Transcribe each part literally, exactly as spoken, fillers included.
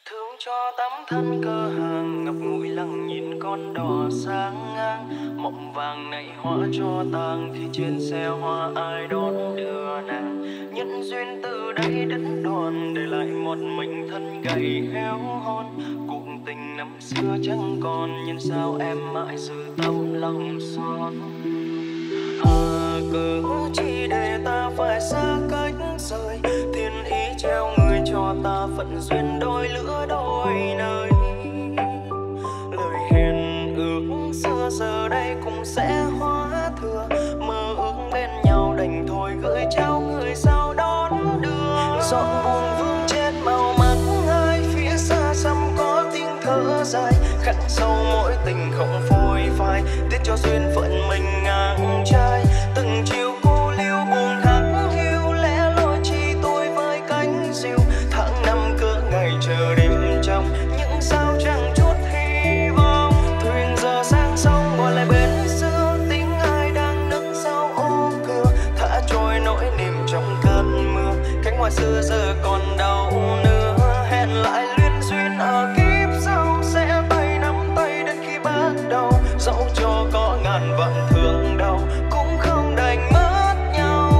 Thương cho tấm thân cơ hàng ngọc ngụy lăng nhìn con đò sáng ngang, mộng vàng nảy hoa cho tang khi trên xe hoa ai đón đưa nàng. Nhân duyên từ đây đất đòn để lại một mình thân gầy héo hon. Cuộc tình năm xưa chẳng còn, nhưng sao em mãi giữ tâm lòng son. À cớ chi để ta phải xa cách rời, thiên ý treo người cho ta phận duyên đôi lứa đôi nơi. Lời hẹn ước xưa giờ đây cũng sẽ hóa thừa, mơ ước bên nhau đành thôi gửi trao người sao đón đưa. Dọn buồn vương chết màu mắt hai phía xa xăm có tiếng thở dài, khắc sâu mỗi tình không phôi phai, tiếc cho duyên phận mình ngang trái. Từng chiều cô liêu buồn hắt hiu, lẽ loi chi tôi với cánh diều. Tháng năm cỡ ngày chờ đêm trong những sao chẳng chút hy vọng. Thuyền giờ sang sông bỏ lại bên xưa, tiếng ai đang nức sau ô cửa. Thả trôi nỗi niềm trong cơn mưa, cánh hoa xưa giờ còn đau nữa. Hẹn lại luyến duyên ở kiếp sau, sẽ tay nắm tay đến khi bắt đầu. Dẫu cho có ngàn vạn thương đau cũng không đành mất nhau.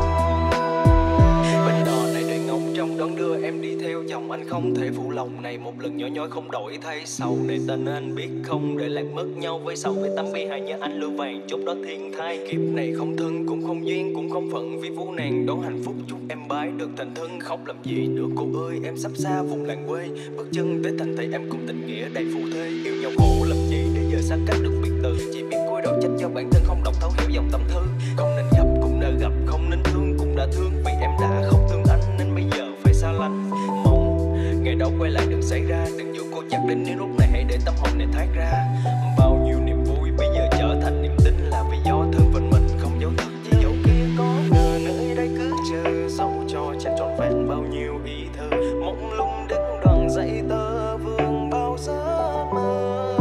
Bên đò này đầy ngóng trong đón đưa em đi theo chồng, anh không thể phụ lòng này một lần nhỏ nhoi không đổi thay. Sau này tên anh biết không để lạc mất nhau, với sau với tấm bi hai nhớ anh lưu vàng chốt đó thiên thai. Kiếp này không thân cũng không duyên cũng không phận, vì phú nàng đón hạnh phúc chúc em bái được thành thân. Khóc làm gì nữa cô ơi, em sắp xa vùng làng quê, bước chân tới thành thị em cùng tình nghĩa đầy phù thê. Yêu nhau khổ làm gì để giờ xa cách được biệt từ, chỉ biết cúi đầu trách cho bản thân không đọc thấu hiểu dòng tâm thư. Không nên gặp cũng đã gặp, không nên thương cũng đã thương, vì em đã không thương anh nên bây giờ phải xa lánh. Mong ngày đó quay lại đừng xảy ra, đừng giữ cô chặt đến nếu lúc này hãy để tâm hồn này thoát ra. Bao nhiêu niềm vui bây giờ trở thành niềm tin, là vì do thương phận mình không dấu thật chỉ dấu kia có ngờ. Nơi đây cứ chờ dẫu cho chẳng trọn vẹn bao nhiêu ý thơ, mộng lung đứng đoàn dãy tơ vương bao giấc mơ.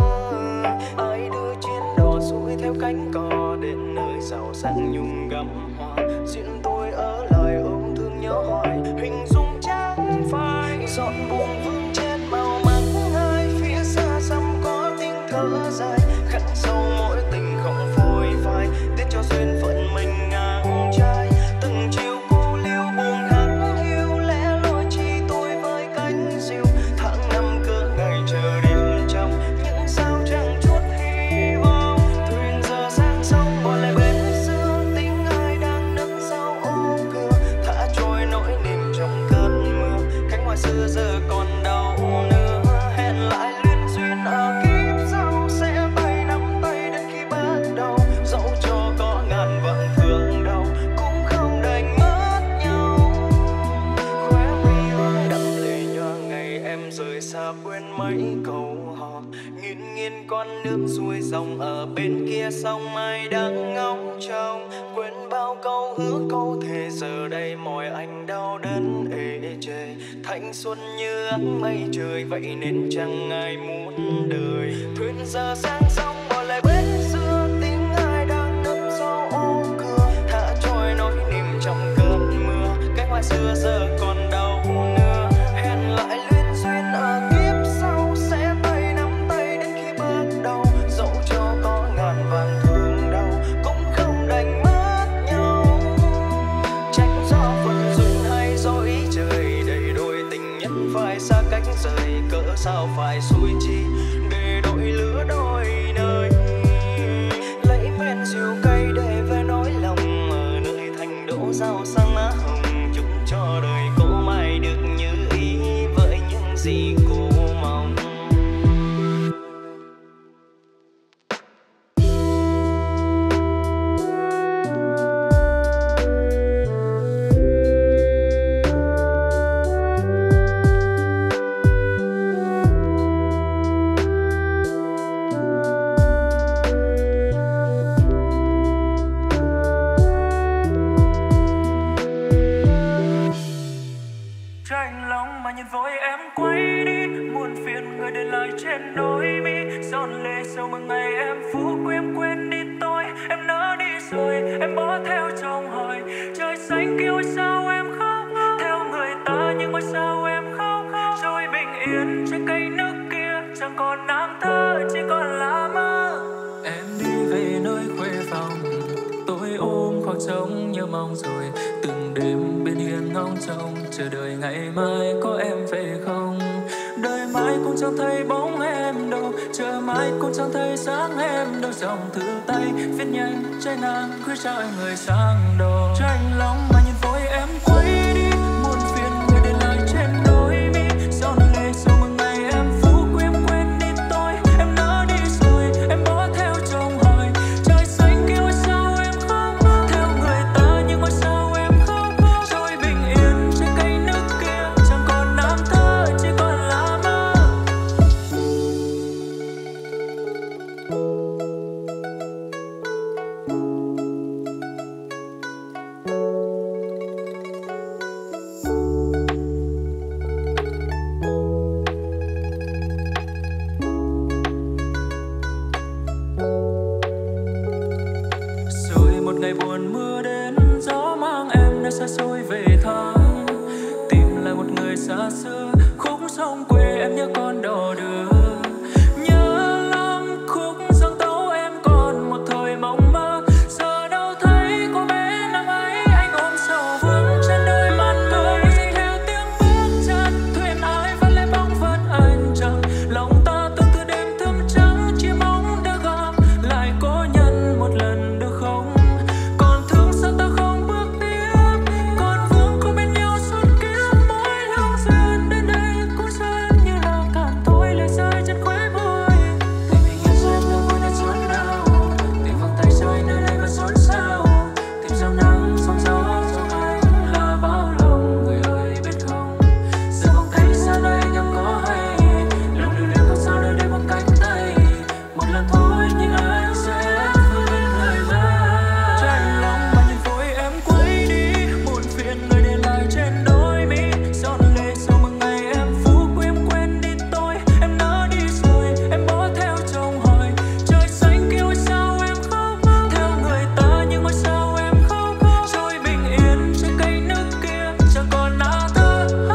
Ai đưa trên đò xuôi theo cánh cò đến nơi giàu sang nhung gấm hoa, duyên tôi ở lại ôm thương nhớ hoài, hình dung chẳng phai. Dọn buồn vương trên màu mắt hai phía xa xăm có tiếng thở dài, khắc sâu mỗi tình không phôi phai, tiếc cho duyên phận mình ngang trái. Từng chiều cô liêu buồn hắt hiu, lẽ loi chi tôi với cánh diều. Tháng năm cỡ ngày chờ đêm trong những sao chẳng chút hy vọng. Thuyền giờ sang sông bỏ lại bên xưa, tiếng ai đang nức sau ô cửa. Thả trôi nỗi niềm trong cơn mưa, cánh hoa xưa giờ còn đau nữa. Hẹn lại luyến duyên ở kiếp sau, sẽ tay nắm tay đến khi bắt đầu. Dẫu cho có ngàn vạn thương đau cũng không đành mất nhau. Khóe mi ướt đậm lệ nhòa ngày em rời xa, quên mấy câu hò. Nghiêng nghiêng con nước xuôi dòng ở bên kia sông, ai đang ngóng trông. Quên bao câu hứa câu thề, giờ đây mỏi anh đau đớn ê chề. Thanh xuân như áng mây trời, vậy nên chẳng ai muốn đời. Thuyền giờ sang sông bỏ lại bên xưa, tiếng ai đang nức sau ô cửa. Thả trôi nỗi niềm trong cơn mưa, cánh hoa xưa giờ còn đau nữa. Hẹn lại luyến duyên ở kiếp sau, sẽ tay nắm tay đến khi bắt đầu. Dẫu cho có ngàn vạn thương đau cũng không đành mất nhau. Trách do phận duyên hay do ý trời, để đôi tình nhân phải xa cách rời. Cỡ sao phải xui chi để đôi lứa đôi nơi, lấy men rượu cay để về nỗi lòng ở nơi thành đỗ rau sang lá hồng. Chúc cho đời cô mãi được như ý với những gì cô mong. Tranh lòng mà nhìn vội em quay đi, muôn phiền người để lại trên đôi mi. Giọt lệ sâu mừng ngày em phú quý, em quên đi tôi, em nỡ đi rồi, em bỏ theo chồng hỏi. Trời xanh kia ôi sao em khóc, theo người ta nhưng ôi sao em khóc, rồi bình yên trống nhớ mong rồi. Từng đêm bên hiên ngóng trông chờ đợi ngày mai có em về không. Đời mãi cũng chẳng thấy bóng em đâu, chờ mãi cũng chẳng thấy sáng em đâu. Dòng thư tay viết nhanh trái ngang gửi trao em người sang đầu. Tranh lòng mà nhìn vội em quay đi, muôn phiền người để lại trên đôi mi. Giọt lệ sâu mừng ngày em phú quý em quên đi tôi. Em nỡ đi rồi em bỏ theo chồng hỏi. Trời xanh kia ôi sao em khóc, theo người ta nhưng ôi sao em khóc. Trôi bình yên trên cây nước kia, chẳng còn năm thơ chỉ còn là mơ. Rồi một ngày buồn mưa đến, gió mang em nơi xa xôi về thăm. Tìm lại một người xa xưa, khúc sông quê em nhớ con đò đưa. Nhớ lắm khúc dòng tấu em còn một thời mộng mơ. Giờ đâu thấy cô bé năm ấy, anh ôm sầu vương trên đôi mắt tôi. Dõi theo tiếng bước chân, thuyền ai vẫn lấy bóng vẫn anh chẳng. Lòng ta từng từ đêm thơm trắng, chỉ mong được gặp lại cố nhân một lần được không. Còn thương sao ta không bước tiếp, còn vương không bên nhau suốt kiếp. Mỗi lúc duyên đến đây cũng duyên như là cạn thôi lời rơi trên khóe môi. Tình mình yêu duyên đâu vui đến chốn nào, tìm vòng tay rơi nơi đây vẫn xốn xao. Tìm dòng nắng sóng gió trong anh là bao lòng người ơi biết không. Giờ vòng tay xa nơi anh em có hay, lòng lưu luyến không sao nơi đây một cánh tay. Một lần thôi nhưng anh sẽ vươn thời gian. Tranh lòng mà nhìn vội em quay đi, muộn phiền người để lại trên đôi mi. Giọt lệ sâu mừng ngày em phú quý em quên đi tôi. Em nỡ đi rồi em bỏ theo chồng hỏi. Trời xanh kia ôi sao em khóc, theo người ta nhưng ôi sao em khóc. Trôi bình yên trên cây nước kia, chẳng còn lá thơ.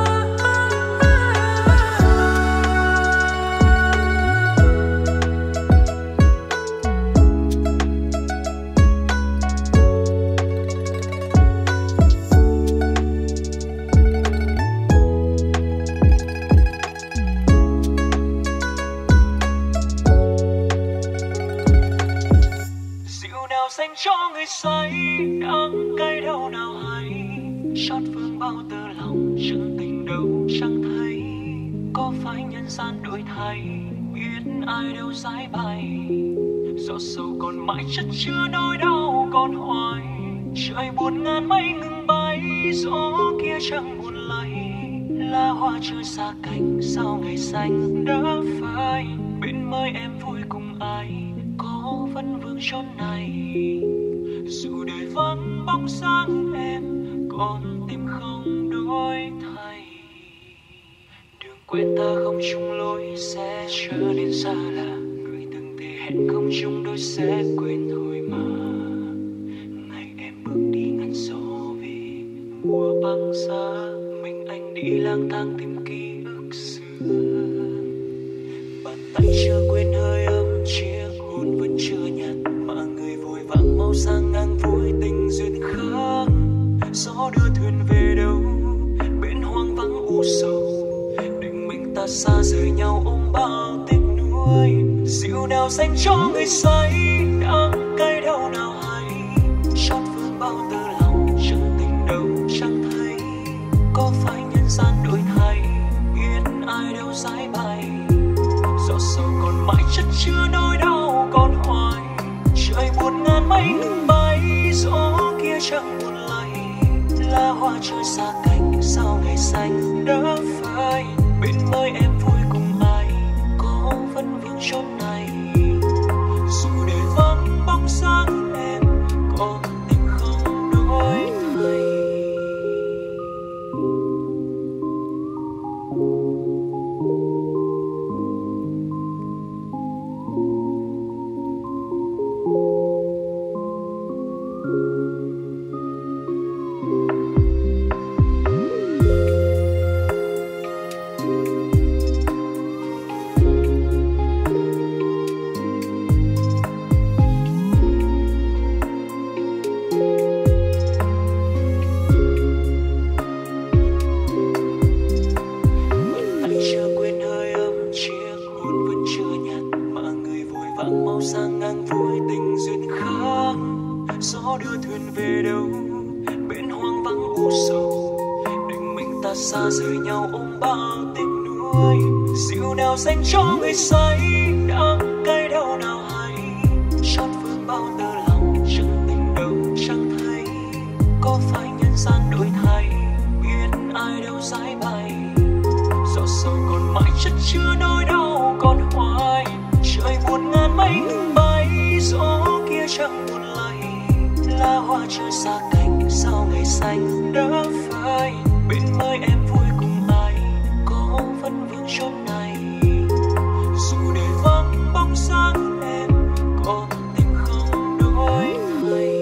Rượu nào dành cho người say, đắng cay đâu nào hay. Xót vương bao tơ lòng, chân tình đâu chẳng thấy. Có phải nhân gian đổi thay, biết ai đâu giải bày. Gió sâu còn mãi chất chứa nỗi đau còn hoài. Trời buồn ngàn mây ngừng bay, gió kia chẳng buồn lay. Lá hoa chưa xa cánh, sao ngày xanh đã phai. Bên mới em vui cùng ai, có vẫn vương chốn này. Dù đời vắng bóng sáng em, còn tim không đổi thay. Đường quên ta không chung lối, sẽ trở nên xa lạ. Người từng thề hẹn không chung đôi sẽ quên thôi mà. Ngày em bước đi ngăn gió về mùa băng giá. Mình anh đi lang thang tìm ký ức xưa. Bàn tay chưa quên hơi ấm, chiếc hôn vẫn chưa nhạt. Mà người vội vàng mau sang ngang vui tình duyên khác. Gió đưa thuyền về đâu, bên hoang vắng u sầu. Định mình ta xa rời nhau ôm bao tiếc nuối. Rượu nào dành cho người say, đắng cay đâu nào hay. Xót vương bao tơ lòng, chân tình đâu chẳng thấy. Có phải nhân gian đổi thay, biết ai đâu giải bày. Gió sâu còn mãi chất chứa nỗi đau còn hoài. Trời buồn ngàn mây ngừng bay, gió kia chẳng buồn lay. Lá hoa chưa xa cánh, sao ngày xanh đã phai. Bên mới em vui cùng ai, có vẫn vương chốn này. Dù đời vắng bóng sáng em, còn tim không đổi thay. phương bao tình nuối. Rượu nào dành cho người say, đắng cay đau nào hay. Chót phương bao tơ lòng, chẳng tình đâu chẳng thấy. Có phải nhân gian đổi thay, biết ai đâu giải bày. Giọt sầu còn mãi chất chứa nỗi đau còn hoài. Trời buồn ngàn mây ngừng bay, gió kia chẳng buồn lay. Lá hoa chưa xa cánh, sao ngày xanh đã phai. Bên mới em vui cùng ai, có vẫn vương chốn này. Dù để vắng bóng sáng em, có tình không đổi thay.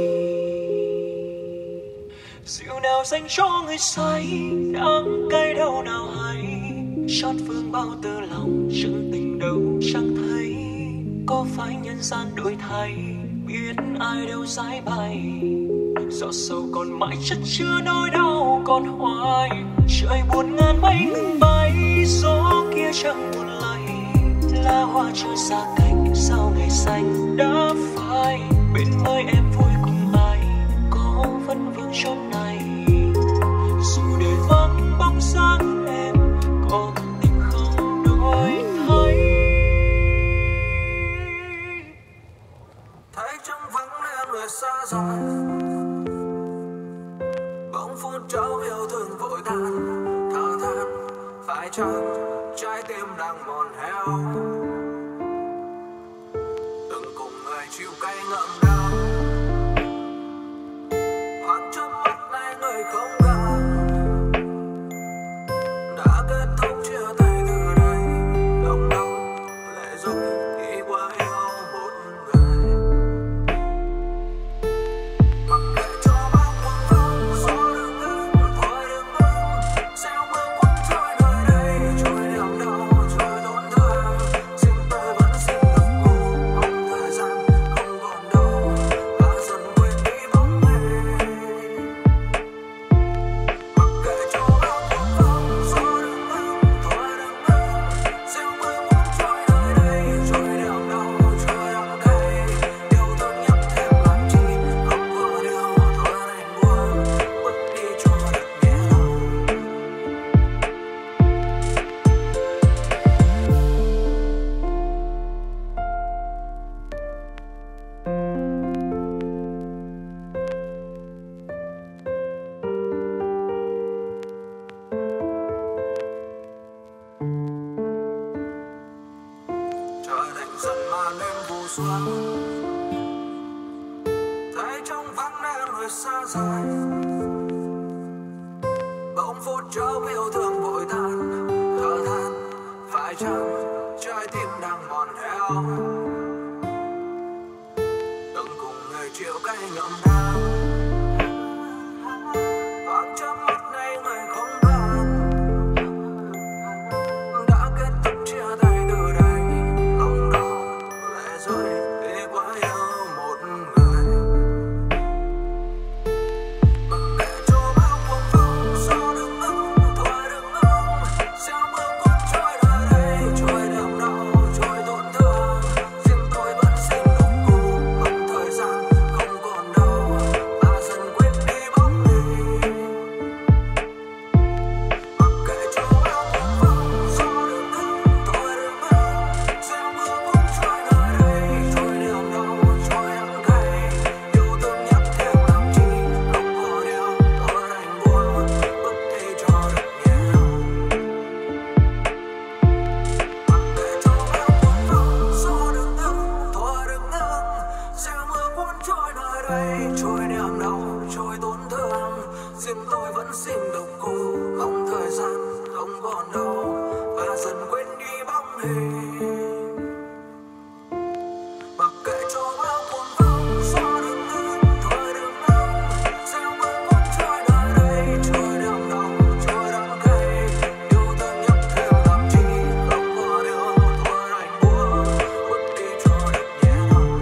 Rượu nào dành cho người say, đắng cay đau nào hay. Chót phương bao tơ lòng, chẳng tình đâu chẳng thấy. Có phải nhân gian đổi thay, biết ai đâu giải bày. Giọt sầu còn mãi chất chứa nỗi đau còn hoài. Trời buồn ngàn mây ngừng bay, gió kia chẳng buồn lay. Lá hoa chưa xa cánh, sao ngày xanh đã phai. Bên mới em vui cùng ai, có vẫn vương chốn này. Dù để vắng bóng sáng em, có tình không đổi thay. Thấy trong vắng em người xa rồi, bỗng phút trao yêu thương vội tan. Thở than phải chăng trái tim đang mòn héo, từng cùng người chịu cay ngậm đau. Thoáng chớp mắt này người không gặp, đã kết thúc chia tay từ đây. Lòng đau lệ rơi khi qua yêu một người. Mặc kệ cho bao cuồng phong, gió đừng ngừng, thôi đừng ngừng. Gieo mưa cuốn trôi nơi đây, trôi niềm đau, trôi tổn thương. Xin tôi vẫn xin được cô, mong thời gian không còn đâu, và dần quên đi bóng hình. Mặc kệ cho bao cuồng phong, gió đừng ngừng, thôi đừng ngừng. Gieo mưa cuốn trôi nơi đây, trôi niềm đau, trôi đắng cay. Yêu thương nhấp thêm làm chi, không có điều thôi đành buông, bước đi cho thật nhẹ lòng. Trời lạnh dần màn đêm vụ xuân, thấy trong vắng em người xa rời. Bỗng phút chốc yêu thương vội tan. Thở than phải chăng trái tim đang mòn héo, từng cùng người chịu cay ngậm đau. Thoáng chớp mắt này người không gặp, đã kết thúc chia tay từ đây. Lòng đau lệ rơi khi quá yêu một người. Mặc kệ cho bao cuồng phong, gió đừng ngừng, thôi đừng ngừng. Gieo mưa cuốn trôi nơi đây, trôi niềm đau, trôi tổn thương. Riêng tôi vẫn xin được cô, mong thời gian không còn đâu, và dần quên đi bóng hình. Mặc kệ cho bao cuồng phong, gió đừng ngừng, thôi đừng ngừng. Gieo mưa cuốn trôi nơi đây, trôi niềm đau, trôi đắng cay. Yêu thương nhấp thêm làm chi, không có điều tôi đành buông, bước đi cho thật nhẹ lòng. Mặc kệ cho bao cuồng phong, gió đừng ngừng, thôi đừng ngừng. Gieo mưa cuốn trôi nơi đây, trôi niềm đau, trôi tổn thương. Riêng tôi vẫn xin được cô, mong thời gian không còn đâu, và dần quên đi bóng hình. Mặc kệ cho bao cuồng phong, gió đừng ngừng, thôi đừng ngừng. Gieo mưa cuốn trôi nơi đây, trôi niềm đau, trôi đắng cay. Yêu thương nhấp thêm làm chi, không có điều thôi đành buông, bước đi cho thật nhẹ lòng.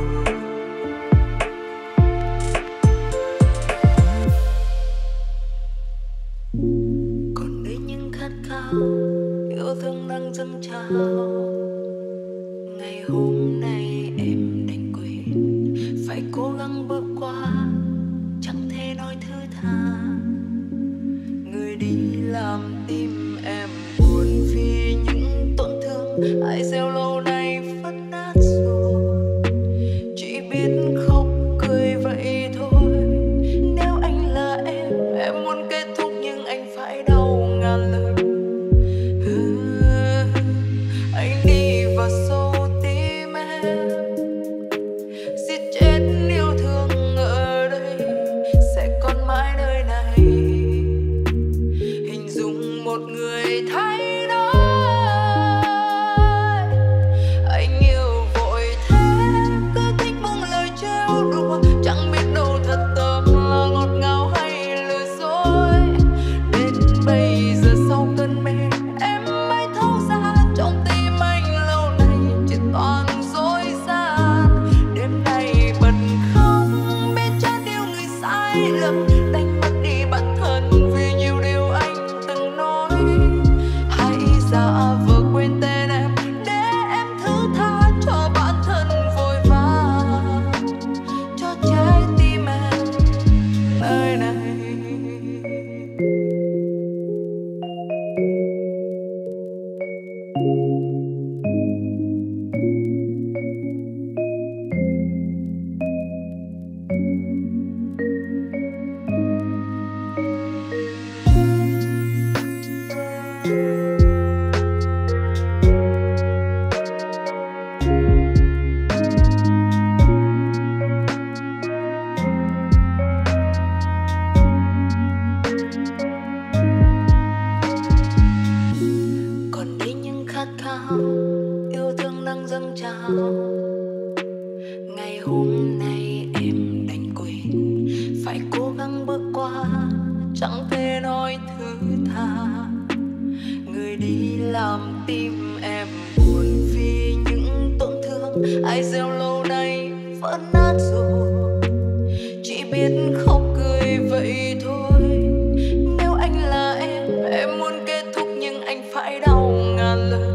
Còn đây những khát khao, yêu thương đang dâng trào. Ngày hôm nay em đành quên, phải cố gắng bước qua, chẳng thể nói thứ tha. Người đi làm tim em buồn. ai gieo lâu nay vỡ nát rồi, chỉ biết khóc cười vậy thôi. Nếu anh là em, em muốn kết thúc nhưng anh phải đau ngàn lần. Ừ, anh đi vào sâu tim em, giết chết yêu thương ở đây sẽ còn mãi nơi này. Hình dung một người thay đổi, anh yêu vội thế, cứ thích buông lời trêu đùa, chẳng biết đâu thật tâm là ngọt ngào hay lừa dối. Đến bây giờ sau cơn mê em mới thấu ra, trong tim anh lâu nay chỉ toàn dối gian. Đêm nay bật khóc biết chót yêu người sai lầm, đánh mất đi bản thân vì nhiều điều anh từng nói. Hãy giả vờ quên tên em để em thứ tha cho bản thân vội vã, cho trái tim em nơi này. Còn đi những khát khao yêu thương đang dâng trào. Ngày hôm nay em đành quên, phải cố gắng bước qua, chẳng thể nói thứ tha. Người đi làm tim em buồn vì những tổn thương, ai gieo lâu nay vỡ nát rồi, chỉ biết khóc cười vậy thôi. Nếu anh là em, em muốn kết thúc nhưng anh phải đau ngàn lần.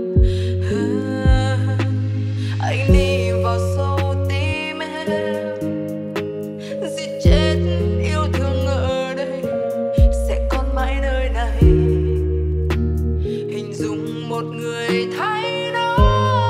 À, anh đi vào sâu tim em, giết chết yêu thương ở đây sẽ còn mãi nơi này. Hình dung một người thay đổi,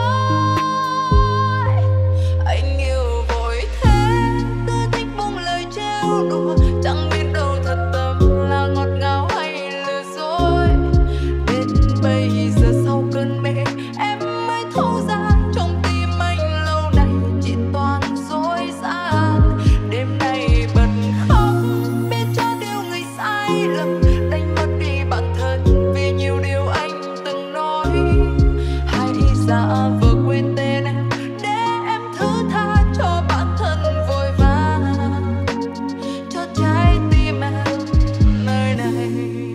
anh yêu vội thế, cứ thích buông lời trêu đùa, chẳng biết đâu thật tâm là ngọt ngào hay lừa dối. Đến bây giờ sau cơn mê em mới thấu ra, trong tim anh lâu nay chỉ toàn dối gian. Đêm nay bật khóc biết chót yêu người sai lầm, đánh mất đi bản thân vì nhiều điều anh từng nói. Hãy giả vờ quên tên em để em thứ tha cho bản thân vội vã, cho trái tim em nơi này.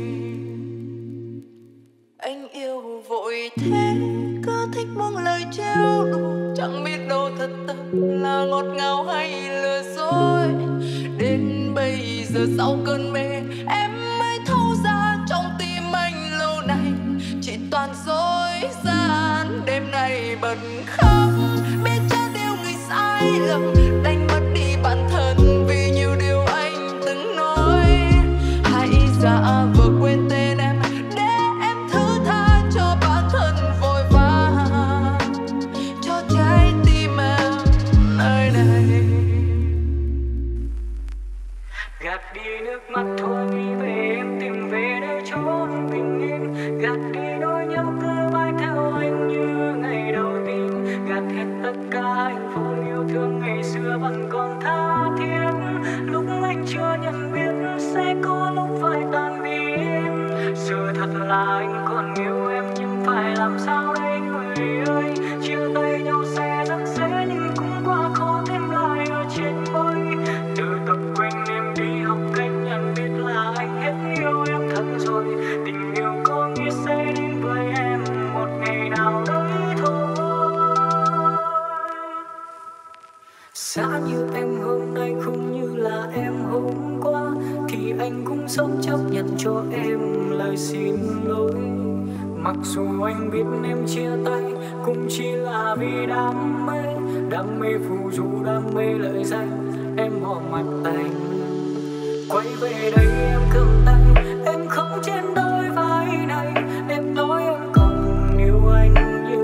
Anh yêu vội thế, cứ thích buông lời trêu đùa, chẳng biết đâu thật tâm là ngọt ngào hay lừa dối. Đến bây giờ sau cơn mê em mới thấu ra, trong tim anh lâu nay chỉ toàn dối gian. Đêm nay bật khóc biết chót yêu người sai lầm, đánh mất đi bản thân vì nhiều điều anh từng nói. Hãy giả vờ quên tên em để em thứ tha cho bản thân vội vã, cho trái tim em nơi này. Gạt đi nước mắt thôi nghĩ về em, tìm về nơi chốn bình yên. Gạt đi nỗi nhớ cứ mãi theo anh như ngày đầu tiên. Gạt hết tất cả hạnh phúc yêu thương ngày xưa vẫn còn tha thiết. Lúc anh chưa nhận biết sẽ có lúc phải tan biến. Sự thật là anh còn yêu em nhưng phải làm sao đây người ơi. Chia tay nhau sẽ rất dễ nhưng cũng quá khó thêm lại ở trên môi. Từ tập quên em đi học cách nhận biết là anh hết yêu em thật rồi. Tình yêu có nghĩa sẽ đến với em một ngày nào đấy thôi. Giá như em hôm nay không như là em hôm qua, thì anh cũng sống chấp nhận cho em lời xin lỗi. Mặc dù anh biết em chia tay cũng chỉ là vì đam mê, đam mê phù du, đam mê lợi danh, em bỏ mặt anh. Quay về đây em cầm tay, em không trên đôi vai này, em nói em còn yêu anh như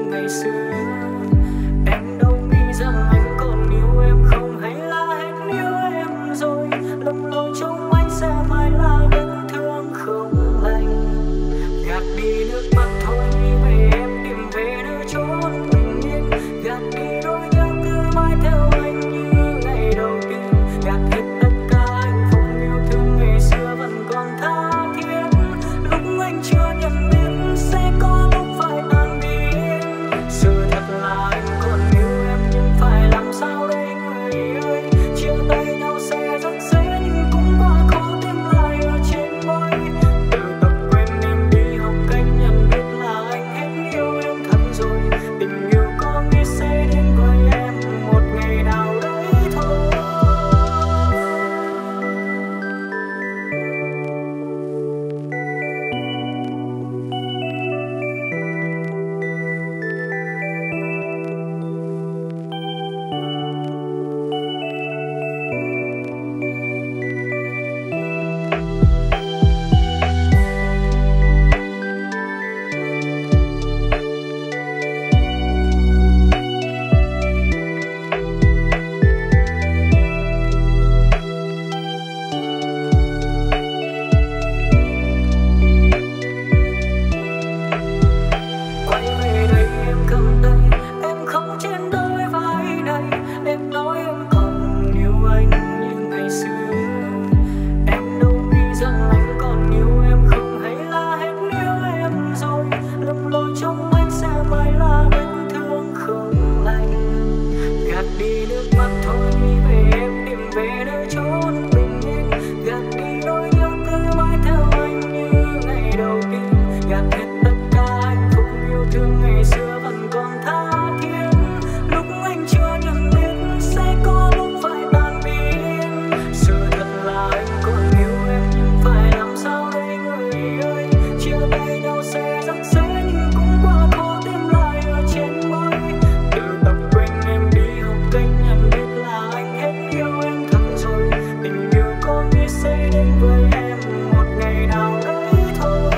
đi nước mắt thôi về em tìm về nơi chốn bình yên, gạt đi nỗi nhớ cứ mãi theo anh như ngày đầu tiên, gạt hết tất cả hạnh phúc yêu thương ngày xưa vẫn còn tha thiết. Lúc anh chưa nhận biết sẽ có lúc phải tan biến, sự thật là anh còn yêu em nhưng phải làm sao đây người ơi, chia tay nhau sẽ rất dễ nhưng cũng quá khó tìm lại ở trên môi. Từ tập quên em đi học kênh em biết là anh hết yêu em thật rồi, tình yêu có nghĩ sẽ đến với em một ngày nào đấy thôi.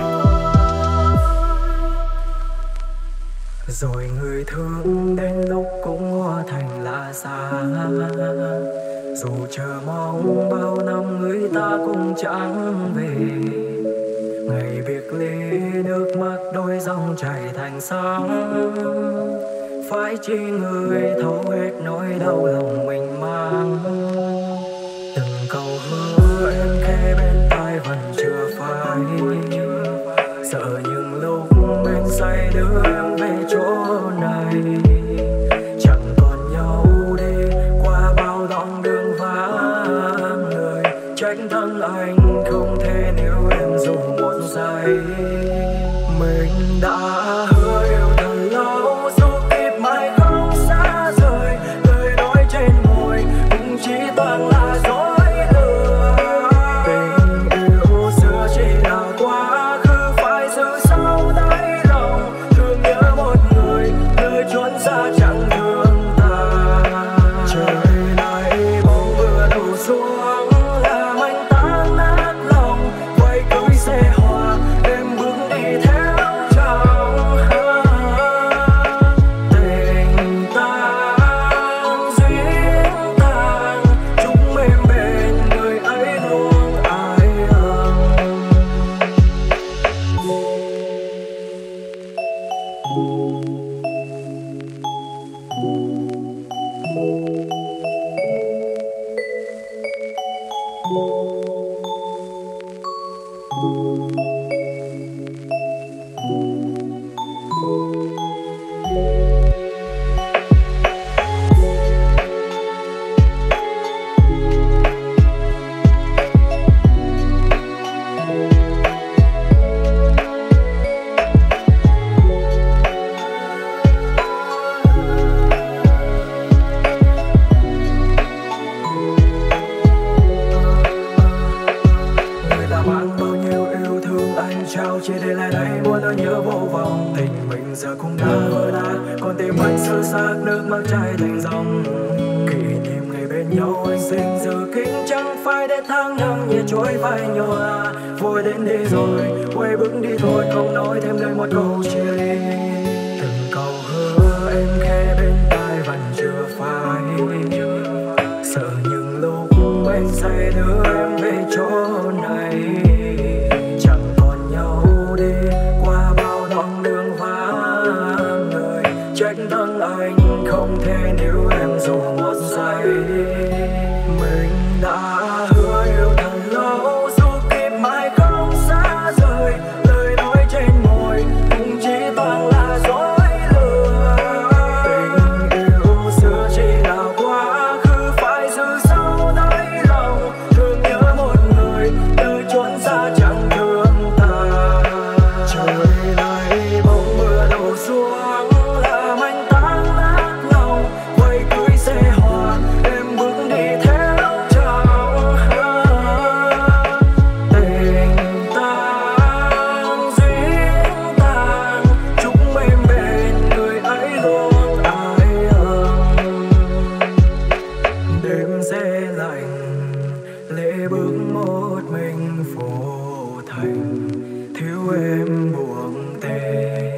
Rồi người thương đến lúc cũng hóa thành là xa, dù chờ mong bao năm người ta cũng chẳng về. Ngày biệt ly nước mắt đôi dòng chảy thành sông, phải chi người thấu hết nỗi đau lòng mình mang. Từng câu hứa em khẽ bên tai vẫn chưa phai, sợ những lúc bên say đưa em về chỗ này, chẳng còn nhau đi qua bao đoạn đường vắng người. Trách thân anh không thể níu em dù một giây. Mình đã hứa yêu thật lâu dù kiếp mãi không xa rời, lời nói trên môi cũng chỉ toàn là dối lừa. Tình yêu xưa chỉ là quá khứ phải giữ sâu đáy lòng, thương nhớ một người nơi chốn xa chẳng thương ta. Trời này bóng mưa đổ xuống làm anh tan nát lòng, quay cưới xe hoa em bước đi theo chồng. Tình tan duyên tan chúng em bên người ấy luôn ai hằng. Người ta mang bao nhiêu yêu thương anh trao chỉ để lại đây muốn nỗi nhớ vô vọng. Tình mình giờ cũng đã vỡ nát, còn tim anh sơ xác nước mắt chảy thành dòng. Kỷ niệm ngày bên nhau anh xin giữ kín, chẳng phải để tháng năm như trôi vai nhòa. Vui đến đi rồi quay bước đi thôi, không nói thêm lời một câu chia ly. Từng câu hứa em khẽ bên tai vẫn chưa phai, sợ những lúc bên say đưa em về chỗ này, chẳng còn nhau đi qua bao đoạn đường vắng người. Trách thân anh không thể níu em dù một giây. Mình đã hứa yêu thật lâu dù kiếp mãi không xa rời, lời nói trên môi cũng chỉ toàn là dối lừa. Tình yêu xưa chỉ là quá khứ phải giữ sâu đáy lòng, thương nhớ một người nơi chốn xa chẳng thương ta. Trời này bóng mưa đổ xuống làm anh tan nát lòng, quay cưới xe hoa em bước đi theo chồng. Tình tan duyên tan chúng em bên người ấy luôn ai hằng. Đêm sẽ lạnh lệ bước một mình phố thành, thiếu em buồn tình.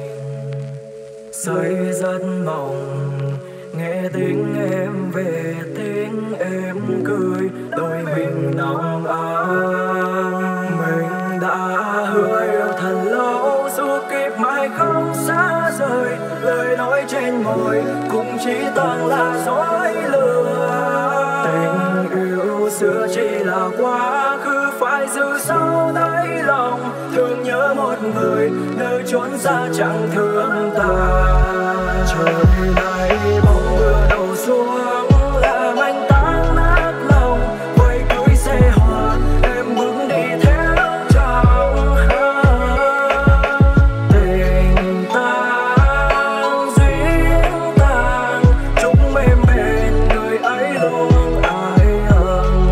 Say rất mong nghe tiếng em về tiếng em cười, đôi mình nồng ấm. Mình đã hứa yêu thật lâu dù kiếp mãi không xa rời, lời nói trên môi cũng chỉ toàn là dối lừa. Tình yêu xưa chỉ là quá khứ phải giữ sâu đáy lòng, thương nhớ một người nơi chốn xa chẳng thương ta. Trời này bóng mưa đổ xuống xuống làm anh tan nát lòng. Quay cưới xe hoa em bước đi theo trong tình tan duyên tàn, chúc em bên người ấy luôn ai hận.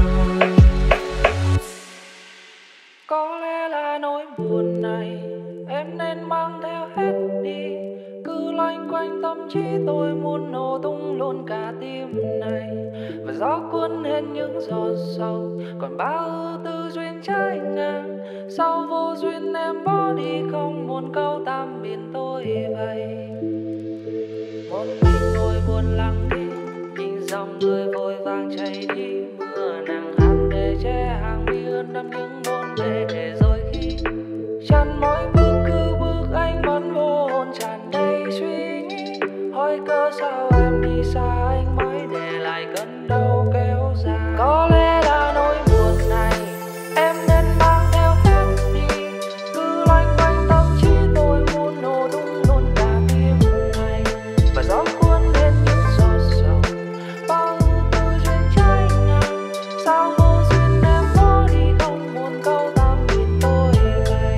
Có lẽ là nỗi buồn này em nên mang theo hết đi, cứ loanh quanh tâm trí tôi muốn nổ tung luôn cả tim này. Và gió cuốn hết những giọt sầu, còn bao ưu tư duyên trái ngang. Sau vô duyên em bỏ đi không một câu tạm biệt tôi vậy. Một mình ngồi buồn lặng đi, nhìn dòng người vội vàng chạy đi. Mưa nắng hạn để che hàng mi ướt đẫm những hôn về để rồi khi chăn mỗi bước cứ bước anh vẫn vô hồn tràn đầy suy nghĩ. Hỏi cớ sao em đi xa anh mới để lại cơn đau kéo dài. Có lẽ là nỗi buồn này em nên mang theo hết đi, cứ loanh quanh tâm trí tôi muốn nổ tung luôn cả tim này. Và gió cuốn lên những giọt sầu, bao ưu tư duyên trái ngang. Sao vô duyên em bỏ đi không một câu tạm biệt tôi vậy.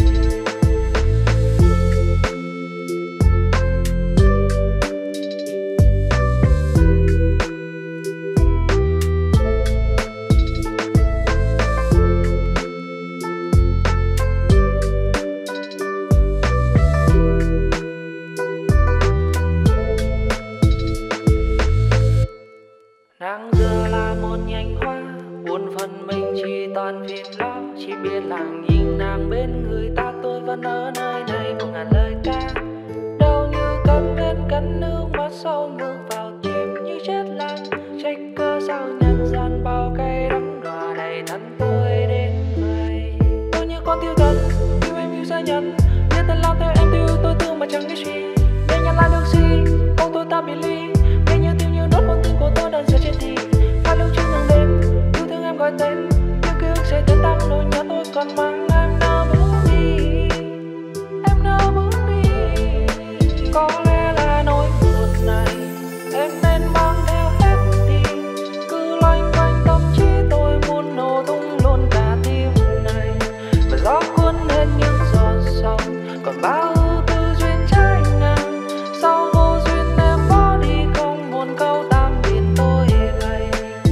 Nắng giờ là một nhành hoa, buồn phần mình chỉ toàn phiền lo. Chỉ biết là nhìn nàng bên người ta, tôi vẫn ở nơi này một ngàn lời ca. Đâu như cơn bên cắn nước mắt sâu ngược vào tim như chết lặng. Trách cơ sao nhân gian bao cây đắng đọa đầy thân tôi đến vậy. Tôi như con tiêu thần, yêu em yêu xa nhân. Biết thân lao theo em tiêu tôi thương mà chẳng biết gì. Để nhận lại được gì, câu tôi ta biệt ly. Nghe như tim như đốt con tim của tôi đang giờ trên thì hai lúc trên đường đêm yêu thương em gọi tên. Như ký ức sẽ tên tăng nỗi nhớ tôi còn mang em nỡ bước đi, em nỡ bước đi. Có lẽ là nỗi buồn này em nên mang theo hết đi, cứ loanh quanh tâm trí tôi muốn nổ tung luôn cả tim này. Và gió cuốn lên những giọt sầu, còn bao ưu tư duyên trái ngang. Sau vô duyên em bỏ đi không một câu tạm biệt tôi vậy.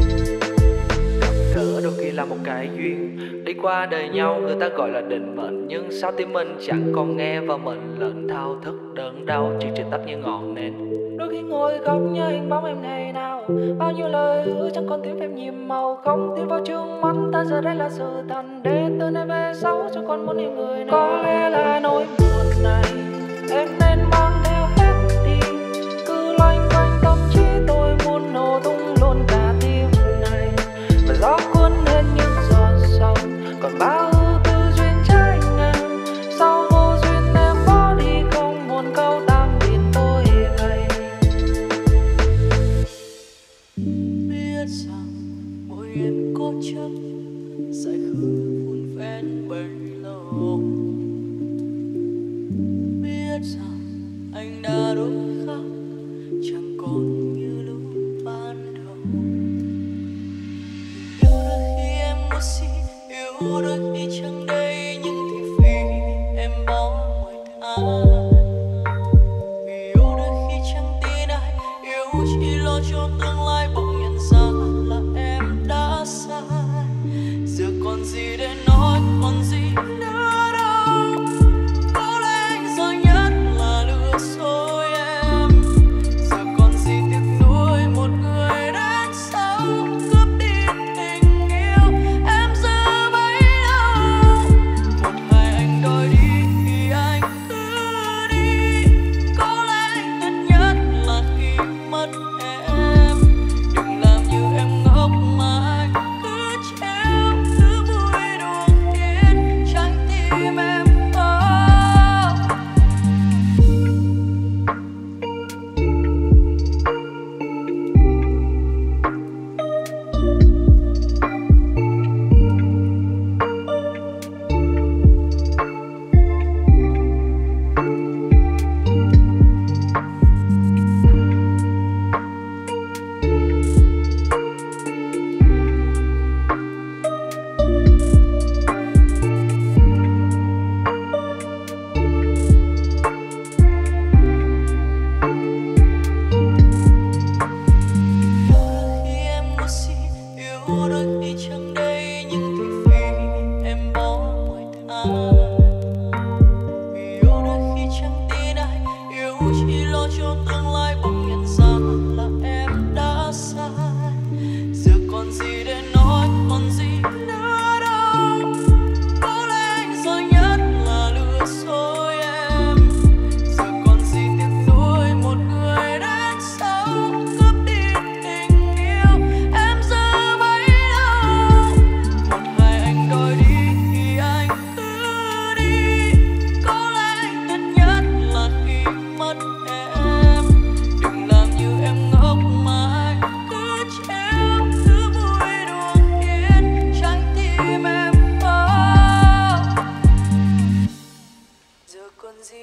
Gặp gỡ đôi khi là một cái duyên, đi qua đời nhau người ta gọi là định mệnh. Nhưng sao tim mình chẳng còn nghe và mình lẫn thao thức đớn đau chỉ trên tóc như ngọn nến. Đôi khi ngồi khóc nhớ hình bóng em ngày nào, bao nhiêu lời hứa chẳng còn tiếng phép nhiệm màu. Không tin vào trước mắt ta giờ đây là sự thật, để từ nay về sau chẳng còn muốn yêu người nào. Có lẽ là nỗi buồn này em nên mang theo hết đi, cứ loanh quanh tâm trí tôi muốn nổ tung luôn cả tim này. Và gió cuốn lên những giọt sầu, còn bao ưu tư duyên trái ngang. Sau vô duyên em bỏ đi không một câu tạm biệt tôi vậy. Biết rằng môi em cố chấp sẽ khứ vun vén bấy lâu. Biết rằng anh đã đổi khác, chẳng còn như lúc ban đầu. Yêu đôi khi em ngu si, yêu đôi khi chẳng đây, nhưng thì vì em bỏ ngoài ta. Vì yêu đôi khi chẳng tin ai, yêu chỉ lo cho tương lai, bỗng nhận ra là em đã sai. Giờ còn gì để nói, còn gì nữa đâu. Có lẽ anh giỏi nhất là lừa dối em. Giờ còn gì tiếc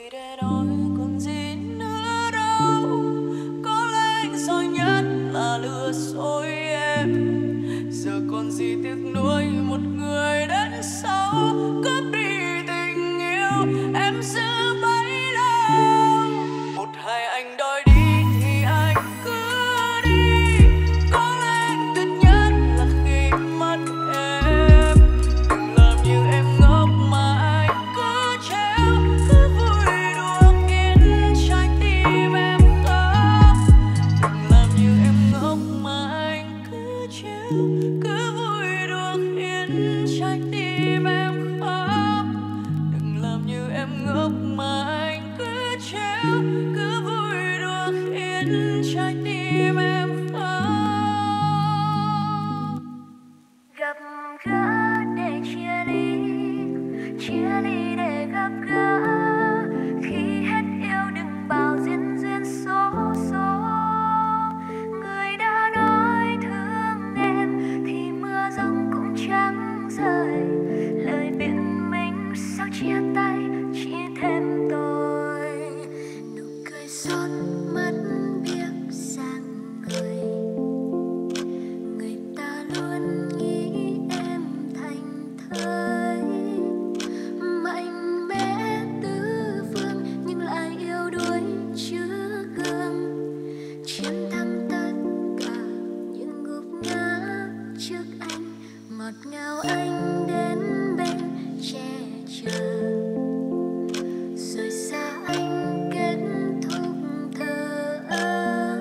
để nói còn gì nữa đâu. Có lẽ anh giỏi nhất là lừa dối em. Giờ còn gì tiếc nuối một người đến sau cướp đi tình yêu em giữ bấy lâu. Một hai anh đòi đi thì anh cứ đi. Có lẽ anh tuyệt nhất là khi mất em. Đừng làm như em ngốc mà anh cứ treo, cứ vui đùa khiến trái tim em khóc. Đừng làm như em ngốc mà anh cứ treo, cứ vui đùa khiến trái tim em khóc. Đừng làm như em ngốc mà anh cứ treo, cứ vui đùa khiến trái tim em khóc. Gặp gỡ để chia ly, chia ly để gặp gỡ. Khi hết yêu đừng bao duyên duyên số số. Người đã nói thương em thì mưa giông cũng chẳng rơi. Lời biện minh sao chia tay chỉ thêm tôi. Nụ cười xót mất biết sang người. Người ta luôn nghĩ em thành thơi, mạnh mẽ tứ phương nhưng lại yếu đuối chứa gương. Chiến thắng tất cả những gục ngã trước anh, ngọt ngào anh đến bên che chở. Rồi xa anh kết thúc thơ ơ.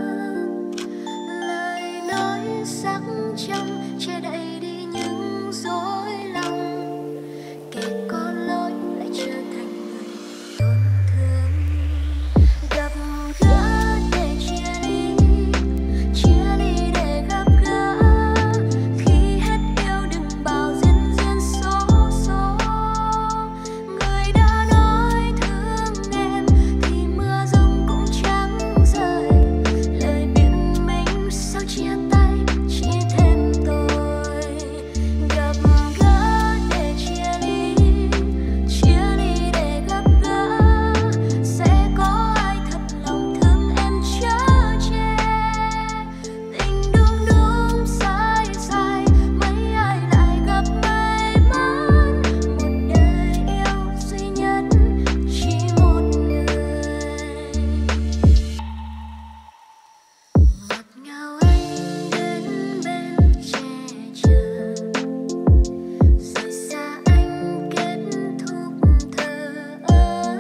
Lời nói sắc trong che đậy đi những dối lòng. Kẻ có lỗi lại trở thành người tổn thương. Gặp gỡ để chia ly, chia ly để gặp gỡ. Khi hết yêu đừng bao duyên duyên số số. Người đã nói thương em thì mưa giông cũng chẳng rơi. Lời biện minh sao chia tay chỉ thêm tôi. Gặp gỡ để chia ly, chia ly để gặp gỡ. Sẽ có ai thật lòng thương em chở che. Tình đúng đúng sai sai, mấy ai lại gặp may mắn. Một đời yêu duy nhất chỉ một người. Ngọt ngào anh đến bên che chở. Rồi xa anh kết thúc thơ ơ.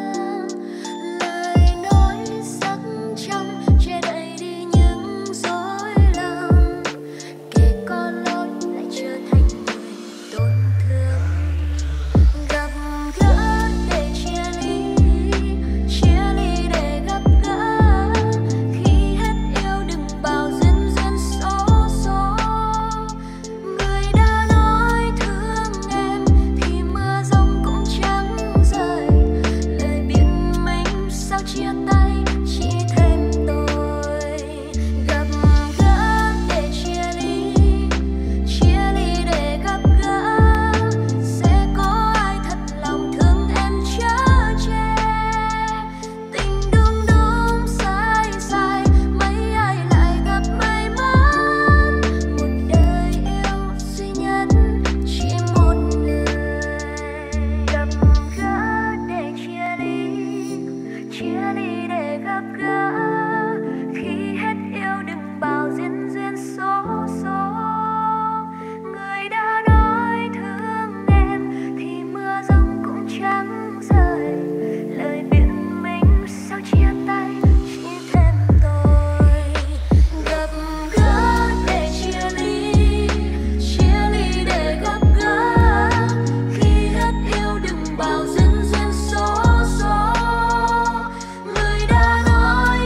Lời nói sắc trong che đậy đi những dối lòng. Kẻ có lỗi lại trở thành người tổn thương. Gặp gỡ để chia ly, chia ly để gặp gỡ. Khi hết yêu đừng bao duyên duyên số số. Người đã nói thương em thì mưa giông cũng chẳng rơi. Lời biện minh sao chia tay chỉ thêm tôi. Gặp gỡ để chia ly, chia ly để gặp gỡ. Sẽ có ai thật lòng thương em chở che. Tình đúng đúng sai sai, mấy ai lại gặp may mắn. Một đời yêu duy nhất chỉ một người. Gặp gỡ để chia ly, chia ly để gặp gỡ. Khi hết yêu đừng bao duyên duyên số số. Người đã nói thương em thì mưa giông cũng chẳng rơi. Lời biện minh sao chia tay chỉ thêm tôi. Gặp gỡ để chia ly, chia ly để gặp gỡ. Khi hết yêu đừng bao duyên duyên số số. Người đã nói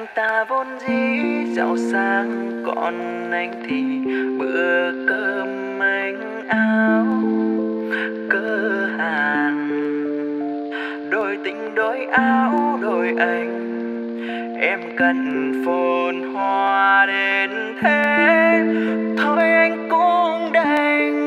Anh ta vốn dĩ giàu sang, còn anh thì bữa cơm manh áo cơ hàn. Đôi tình đôi áo đôi anh, em cần phồn hoa đến thế, thôi anh cũng đành.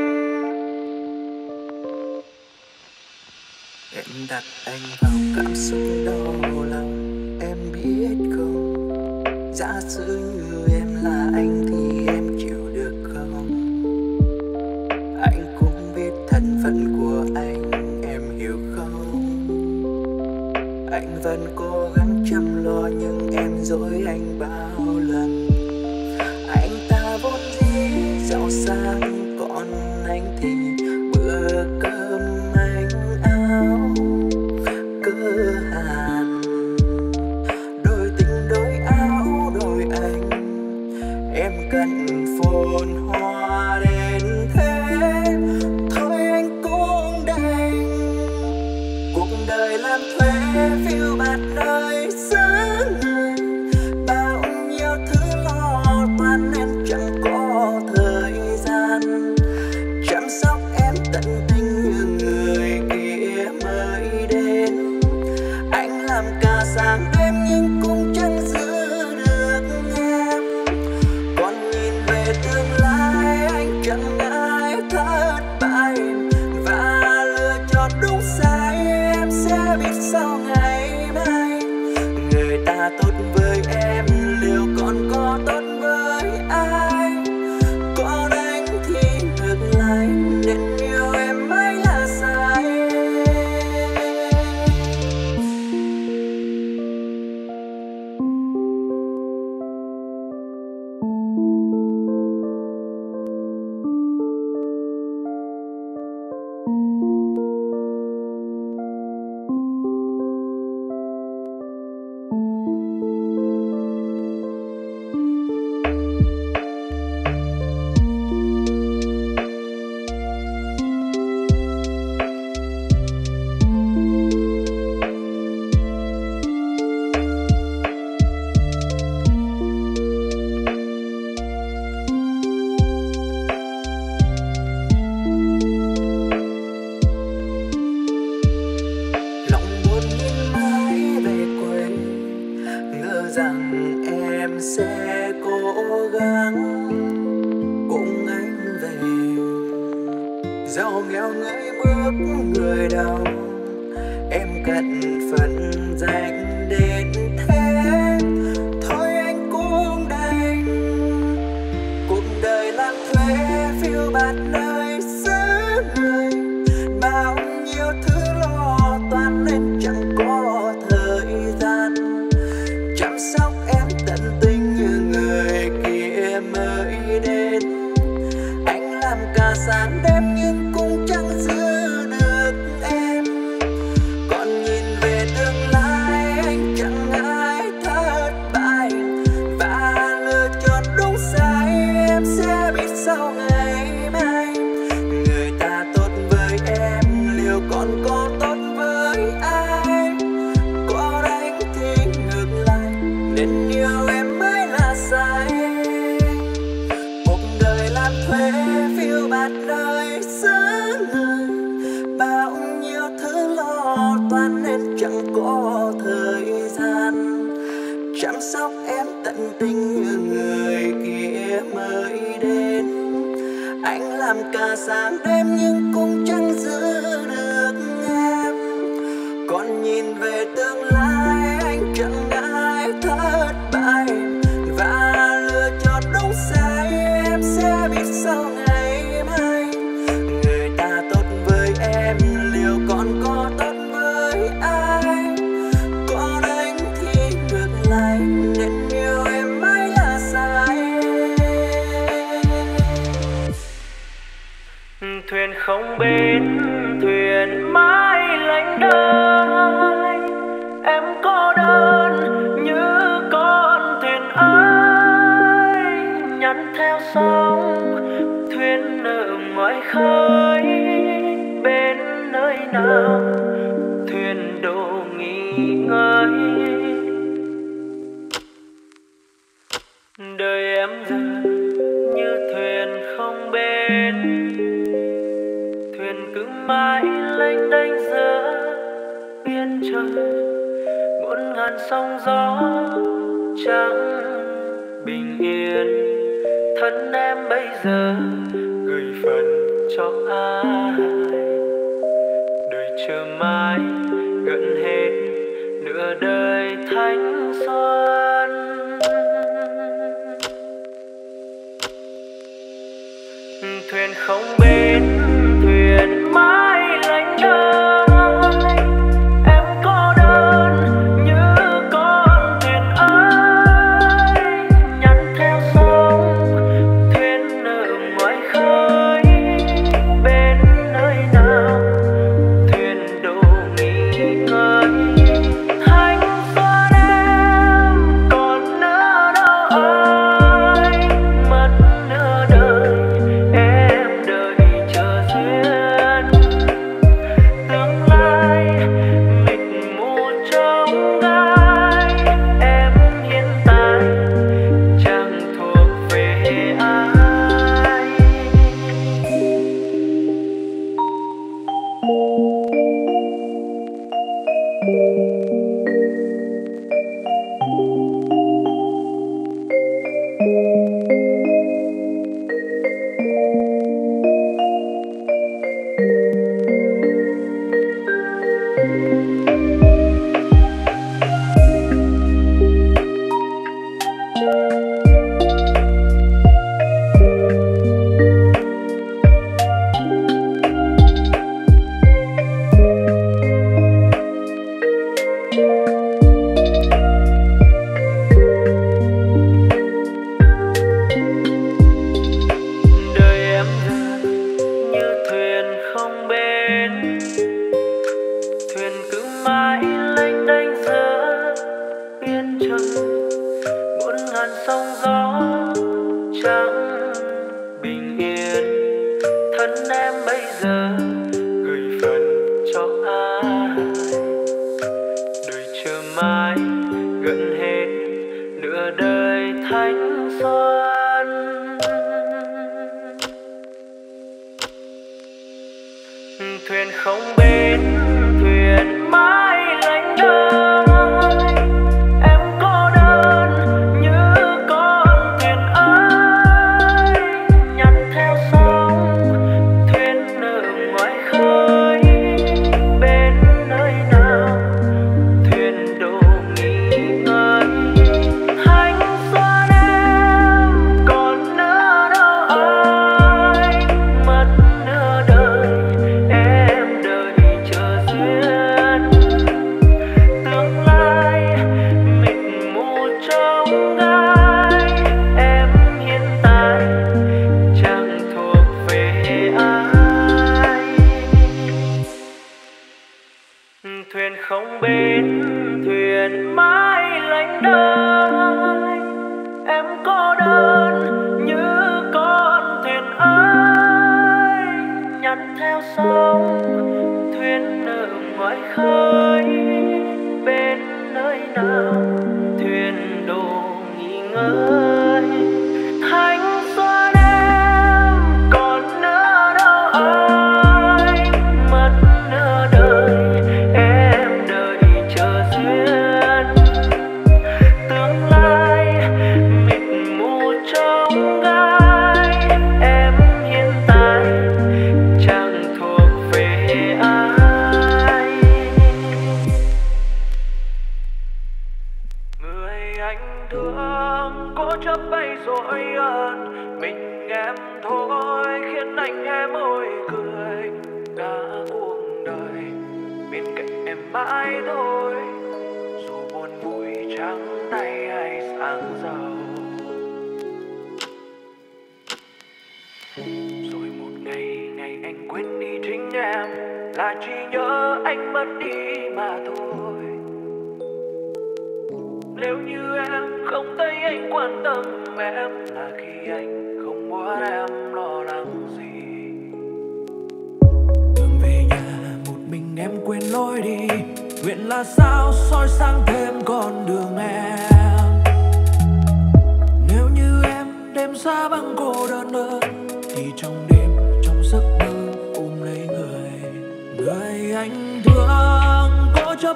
Em đặt anh vào cảm xúc đau lòng, em biết không? Giả sử như em là anh thì em chịu được không? Anh cũng biết thân phận của anh, em hiểu không? Anh vẫn cố gắng chăm lo nhưng em dối anh bao lần. Anh ta vốn dĩ giàu sang, còn anh thì bữa cơm manh áo cơ hàn. Đôi tình đôi áo đôi anh, em cần phồn hoa đến thế, thôi anh cũng đành. Cuộc đời làm thuê phiêu bạt nơi xa người, bao nhiêu thứ lo toan nên chẳng có thời gian chăm sóc em tận tình như người kia mới đến. Anh làm cả sáng đêm nhưng cũng chẳng giữ được em. Còn nhìn về tương lai anh chẳng ngại thất bại và lựa chọn đúng sai, em sẽ biết sau ngày mai. Người ta tốt với em liệu còn có tốt với ai? Còn anh thì ngược lại, nên yêu em mãi là sai. Lòng buồn nhìn mãi về quê, ngờ rằng em sẽ cố gắng cùng anh về. Giàu nghèo người bước người đau, em cần phần dành đến thế, thôi anh cũng đành. Cuộc đời làm thuê phiêu bạt nơi xa người, bao nhiêu thứ lo toan nên chẳng có thời gian chăm sóc em tận tình như người kia mới đến. Anh làm cả sáng đêm nhưng cũng chẳng giữ được em. Còn nhìn về tương lai anh chẳng ngại thất bại và lựa chọn đúng sai, em sẽ biết sau ngày mai. Người ta tốt với em liệu còn có tốt với ai? Còn anh thì ngược lại, nên yêu em mới là sai. Cuộc đời làm thuê phiêu bạt nơi xa người, bao nhiêu thứ lo toan nên chẳng có thời gian chăm sóc em tận tình như người kia mới đến. Anh làm cả sáng đêm nhưng cũng chẳng giữ được em. Còn nhìn về tương lai anh chẳng ngại thất bại và lựa chọn đúng sai, em sẽ biết sau ngày mai. Người ta tốt với em liệu còn có tốt với ai? Còn anh thì ngược lại, nên yêu em mãi là sai. Thuyền không bến thuyền Đời em giờ như thuyền không bến, thuyền cứ mãi lênh đênh giữa biển trời, muôn ngàn sóng gió chẳng bình yên. Thân em bây giờ gửi phần cho ai, đời chờ mãi gần hết nửa đời thanh xuân. Thuyền không bến, thuyền mãi lênh đênh, em cô đơn như con thuyền ơi, nhắn theo sóng thuyền ở ngoài khơi. Bên nơi nào thuyền đổ nghỉ ngơi, thanh xuân em còn nữa đâu ơi, mất nửa đời em đợi chờ duyên. Tương lai mịt mù trong gai, em hiện tại chẳng thuộc về ai. Đời em giờ như thuyền không bến, thuyền cứ mãi lênh đênh giữa biển trời, muôn ngàn sóng gió chẳng bình yên. Thân em bây giờ gửi phần cho ai, đời chờ mãi gần hết nửa đời thanh xuân. Thuyền không bến, thuyền mãi lênh đênh, em cô đơn như con thuyền ơi, nhắn theo sóng thuyền ở ngoài khơi. Bên nơi nào thuyền đổ nghỉ ngơi, thanh xuân em còn nữa đâu ơi, mất nửa đời em đợi chờ duyên. Tương lai mịt mù trong gai, em hiện tại chẳng thuộc về ai. Thuyền không bến, thuyền mãi lênh đênh, em cô đơn như con thuyền ơi, nhắn theo sóng thuyền ở ngoài khơi. Bên nơi nào thuyền đổ nghỉ ngơi, thanh xuân em còn nữa đâu ơi, mất nửa đời em đợi chờ duyên. Tương lai mịt mù trong gai, em hiện tại chẳng thuộc về ai. Người anh thương cố chấp bay rồi ơn mình em thôi, khiến anh em ôi cười. Cả cuộc đời bên cạnh em mãi thôi, dù buồn vui trắng tay hay sáng giàu. Rồi một ngày ngày anh quên đi chính em, là chỉ nhớ anh mất đi mà thôi. Nếu như em không thấy anh quan tâm em, là khi anh không muốn em lo lắng gì. Đường về nhà một mình em quên lối đi, nguyện là sao soi sáng thêm con đường em. Nếu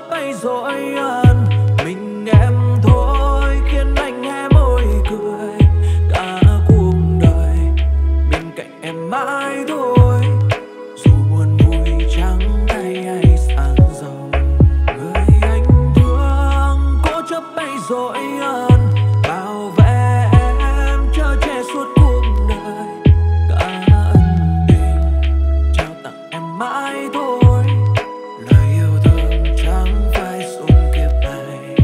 bay dối ân. Mình em thôi khiến anh hé môi cười. Cả cuộc đời bên cạnh em mãi thôi. Dù buồn vui trắng tay hay sang giàu, người anh thương cố chấp bay dối ân. Bảo vệ em chở che suốt cuộc đời. Cả ân tình trao tặng em mãi thôi. Lời yêu thương chẳng phải suốt kiếp này.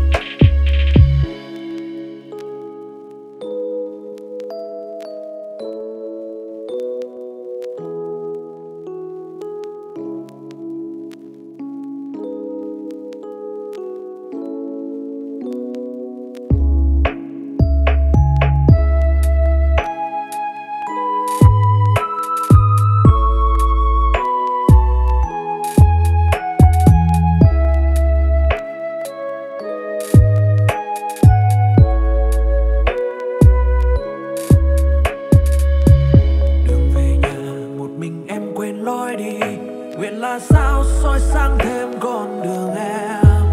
Đường về nhà một mình em quên lối đi. Nguyện là sao soi sáng thêm con đường em.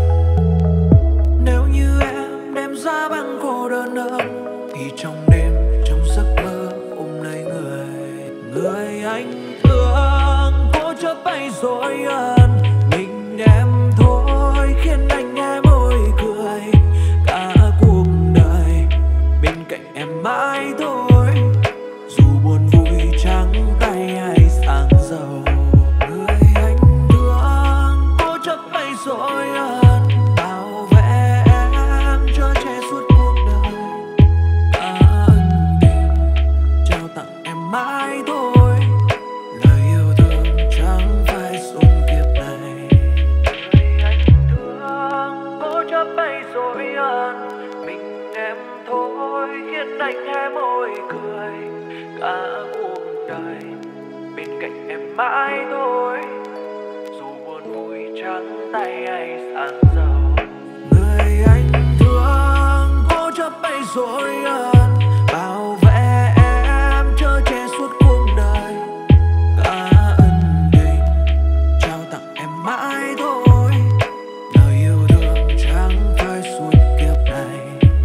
Nếu như em đem ra bằng cô đơn hơn, thì trong đêm trong giấc mơ ôm lấy người. Người anh thương cố chấp bay dối ân. Mình em thôi khiến anh hé môi cười. Cả cuộc đời bên cạnh em mãi thôi. Dù buồn vui trắng tay hay sang giàu, người anh thương cố chấp bay dối ân. Bảo vệ em chở che suốt cuộc đời. Cả ân tình trao tặng em mãi thôi. Lời yêu thương chẳng phải suốt kiếp này. Người anh thương cố chấp bay dối ân. Mình em thôi khiến anh hé môi cười. Cả cuộc đời bên cạnh em mãi thôi. Dù buồn vui trắng tay hay sang giàu, người anh thương cố chấp bay dối ân. Bảo vệ em chở che suốt cuộc đời. Cả ân tình trao tặng em mãi thôi. Lời yêu thương chẳng phải suốt kiếp này.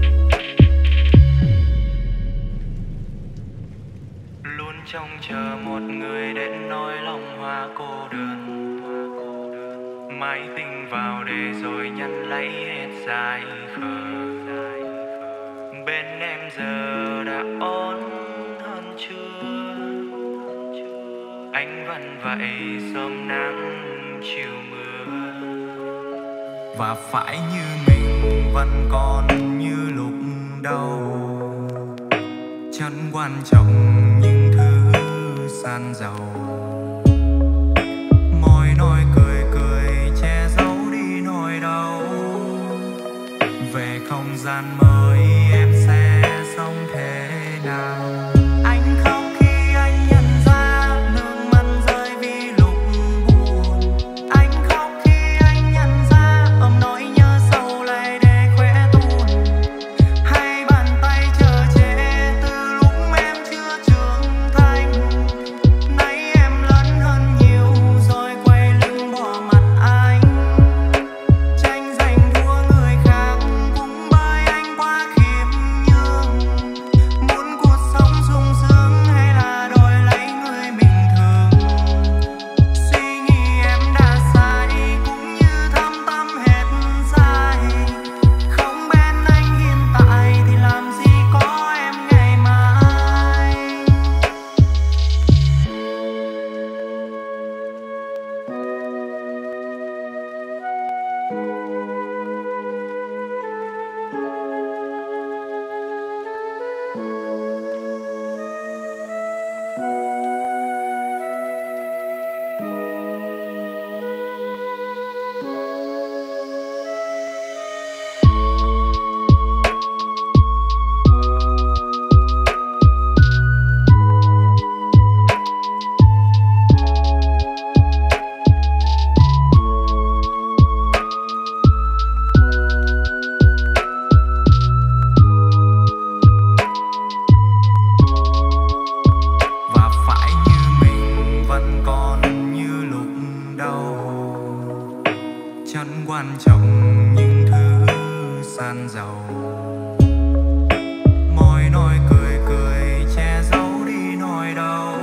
Luôn trông chờ một người đến nỗi lòng hoa cô đơn. Mãi tình vào để rồi nhắn lấy hết dài khờ. Bên em giờ đã ổn hơn chưa? Anh vẫn vậy sớm nắng chiều mưa. Và phải như mình vẫn còn như lúc đầu. Chân quan trọng những thứ san giàu. Môi nói cười cười che giấu đi nỗi đau. Về không gian mới em sẽ sống thế nào? Anh khóc khi anh nhận ra nước mắt rơi vì lúc buồn. Anh khóc khi anh nhận ra ôm nỗi nhớ sâu lại để khỏe tuôn. Hai bàn tay chờ che từ lúc em chưa trưởng thành. Nay em lớn hơn nhiều rồi quay lưng bỏ mặt anh. Tranh giành thua người khác cũng bởi anh quá khiêm nhường. Muốn cuộc sống Môi nói cười cười che giấu đi nỗi đau.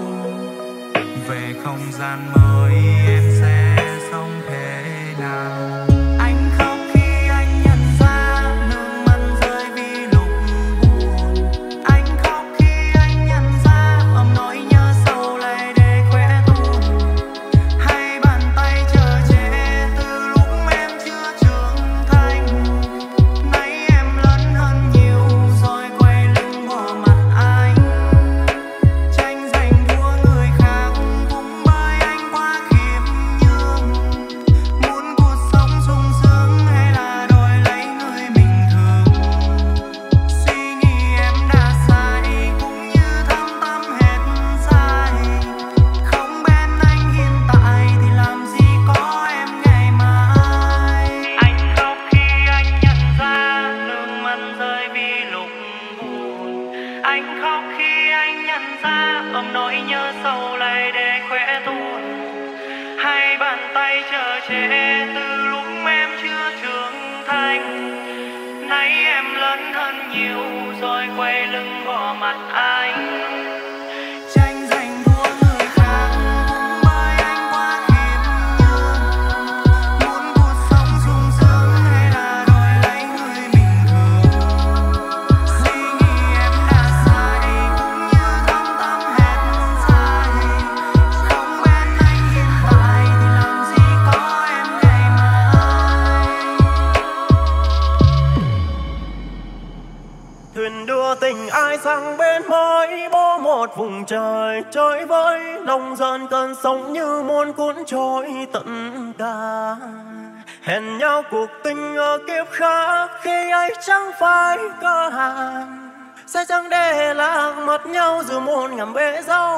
Về không gian mới em sẽ sống thế nào? Anh khóc khi anh nhận ra nước mắt rơi vì lúc buồn. Anh khóc khi anh nhận ra ấm nỗi nhớ sâu lại để khỏe tuôn. Hay bàn tay chờ che từ lúc em chưa trưởng thành. Nay em lớn hơn nhiều rồi quay lưng bỏ mặt anh. Tranh giành đua người khác cũng bởi anh quá khiêm nhường. Muốn cuộc sống sung sướng hay là đổi lấy người bình thường. Suy nghĩ em đã sai cũng như thâm tâm hết sai. Không bên anh hiện tại thì làm gì có em ngày mai. Anh khóc khi anh nhận ra nước mắt rơi vì lúc buồn. Anh khóc khi anh nhận ra ấm nỗi nhớ sâu lại để khỏe tuôn. Hai bàn tay chờ che từ lúc em chưa trưởng thành. Nay em lớn hơn nhiều rồi quay lưng bỏ mặt anh. Tranh giành đua người khác cũng bởi anh quá khiêm nhường. Muốn cuộc sống sung sướng hay là đổi lấy người bình thường. Suy nghĩ em đã sai cũng như thâm tâm hết sai. Không bên anh hiện tại thì làm gì có em ngày mai. Thuyền đưa tình ai sang bên mới bó một vùng trời chơi với lòng dần cơn sóng như muôn cuốn trôi tận cả. Hẹn nhau cuộc tình ở kiếp khác khi ấy chẳng phải có hạn. Sẽ chẳng để lạc mất nhau giữa muôn ngàn bể dâu.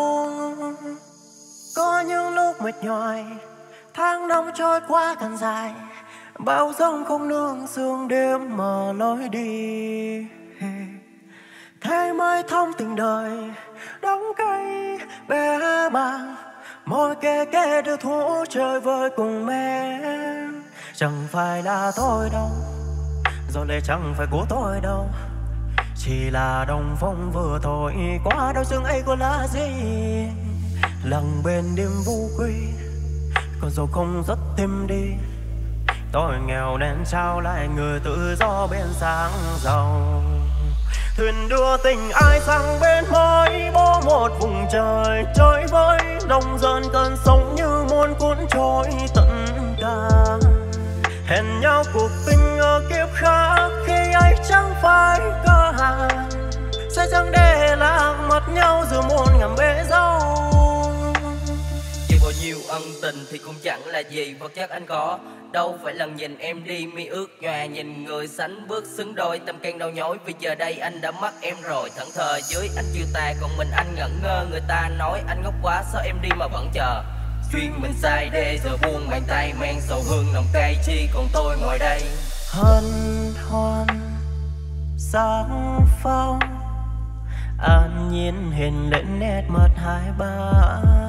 Có những lúc mệt nhòi tháng năm trôi qua càng dài. Bao giông không nương sương đêm mở lối đi. Thế mới thông tình đời đắng cay bé bàng. Môi kề kề đưa thú chơi với cùng em. Chẳng phải là tôi đâu, rồi lẽ chẳng phải của tôi đâu. Chỉ là đồng phong vừa thổi qua đau xương ấy có là gì. Lặng bên đêm vu quy, còn dẫu không rất thêm đi. Tôi nghèo nên trao lại người tự do bên sáng giàu. Thuyền đưa tình ai sang bên mới bó một vùng trời chơi với lòng dần cơn sóng như muôn cuốn trôi tận cả. Hẹn nhau cuộc tình ở kiếp khác khi ấy chẳng phải có hạn. Sẽ chẳng để lạc mất nhau giữa muôn ngàn bể dâu. Chỉ bao nhiêu ân tình thì cũng chẳng là gì vật chất anh có. Đâu phải lần nhìn em đi mi ước nhòa. Nhìn người sánh bước xứng đôi tâm can đau nhói. Vì giờ đây anh đã mất em rồi. Thẫn thờ dưới anh chiêu tà còn mình anh ngẩn ngơ. Người ta nói anh ngốc quá sao em đi mà vẫn chờ. Duyên mình sai đê giờ buông bàn tay mang sầu hương nồng cay chi còn tôi ngồi đây. Hân hoan sáng phong an nhiên hình lên nét mặt hai ba.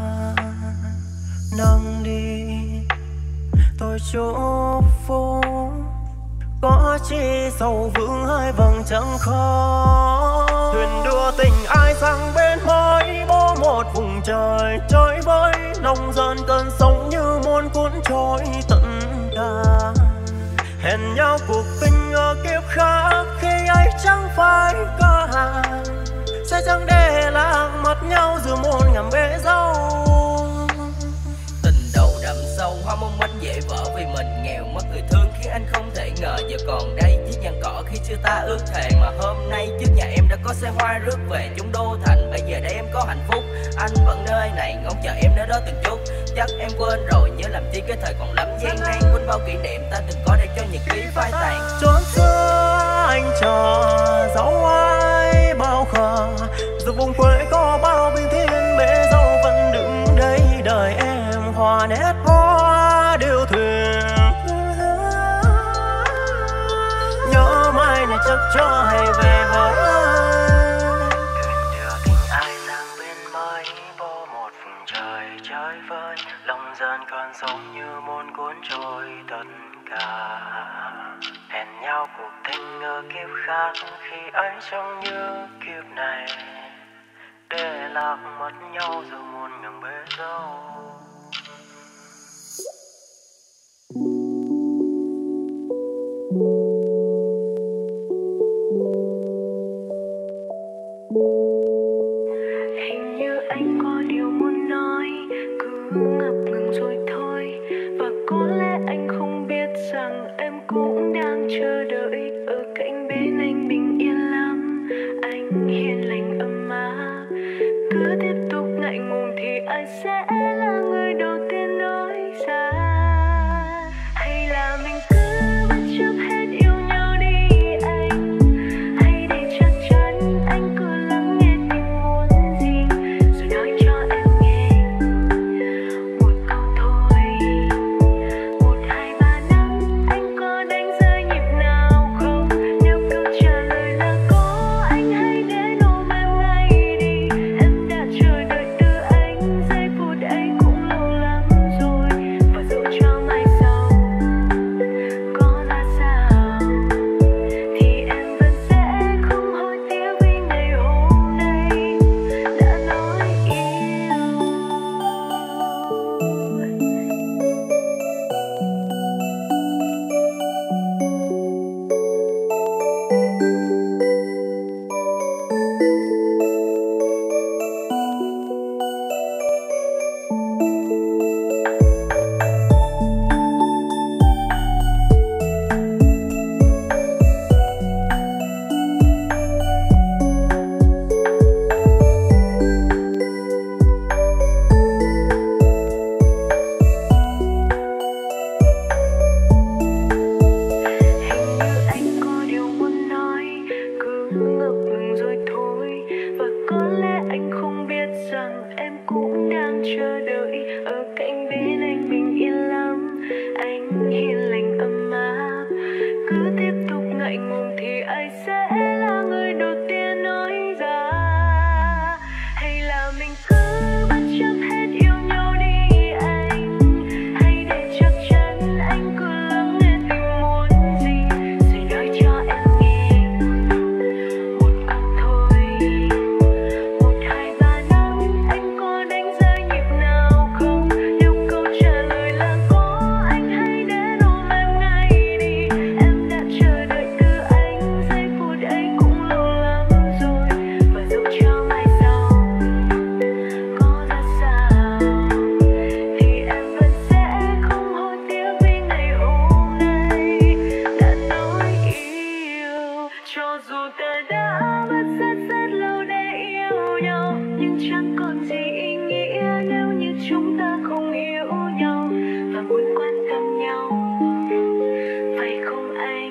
Nâng đi tôi chúc phúc có chi sầu vững hai vầng chẳng khó. Thuyền đưa tình ai sang bên mới bó một vùng trời chơi với lòng dần cơn sóng như muôn cuốn trôi tận cả. Hẹn nhau cuộc tình ở kiếp khác khi ấy chẳng phải có hạn. Sẽ chẳng để lạc mất nhau giữa muôn ngàn bể dâu. Tình đầu đậm sâu hoa mong manh dễ vỡ. Vì mình nghèo mất người thương khiến anh không thể ngờ. Giờ còn đây chiếc nhăn cỏ khi chưa ta ước thề. Mà hôm nay trước nhà em đã có xe hoa rước về chúng đô thành. Bây giờ đây em có hạnh phúc, anh vẫn nơi này ngóng chờ em nơi đó từng chút. Chắc em quên rồi nhớ làm chi cái thời còn lắm gian nan. Quên bao kỷ niệm ta từng có để cho nhật ký phai tàn. Chốn xưa anh chờ dấu ai bao khờ. Dù vùng quê có bao bình thiên bể dâu vẫn đứng đây đợi em. Hòa nét hoa điêu thuyền nhớ mai này chắc cho hay về với anh. Thuyền đưa tình ai sang bên mới vô một vùng trời chơi với lòng dần còn sống như muôn cuốn trôi tất cả. Hẹn nhau cuộc tình Chẳng ngờ kiếp khác khi ấy trông như kiếp này, để lạc mất nhau dù muôn ngàn bể dâu. Hình như anh có điều muốn nói, cứ ngập ngừng rồi thôi. Và có lẽ anh không biết rằng em cũng đang chờ đợi ở cạnh bên anh bình yên lắm. Anh hiền lành ấm áp, cứ tiếp tục ngại ngùng thì ai sẽ là người đầu tiên nói ra. Hay là mình cứ bất chấp hết yêu nhau đi anh, hay để chắc chắn anh cứ lắng nghe tình muốn gì rồi nói cho em nghe một câu thôi. Một hai ba năm anh có đánh rơi nhịp nào không? Nếu câu trả lời là có, anh hãy đến ôm em ngay đi. Em đã chờ đợi từ anh, giây phút ấy cũng lâu lắm rồi. Và dù cho mai sau có ra sao thì em vẫn sẽ không hối tiếc vì ngày hôm nay đã nói yêu. Hình như anh có điều muốn nói, cứ ngập ngừng rồi thôi. Và có lẽ anh không biết rằng em cũng đang chờ đợi ở cạnh bên anh bình yên lắm. Anh hiền lành ấm áp, cứ tiếp tục ngại ngùng thì ai sẽ là người đầu tiên nói ra. Hay là mình cứ bất chấp hết yêu nhau đi anh, hay để chắc chắn anh cứ lắng nghe tình muốn gì rồi nói cho em nghe một câu thôi. Một hai ba năm anh có đánh rơi nhịp nào không? Nếu câu trả lời là có, anh hãy đến ôm em ngay đi. Em đã chờ đợi từ anh, giây phút ấy cũng lâu lắm rồi. Và dù cho mai sau có ra sao thì em vẫn sẽ không hối tiếc vì ngày hôm nay đã nói yêu. Cho dù ta đã mất rất rất lâu để yêu nhau, nhưng chẳng còn gì ý nghĩa nếu như chúng ta không hiểu nhau và muốn quan tâm nhau, phải không anh?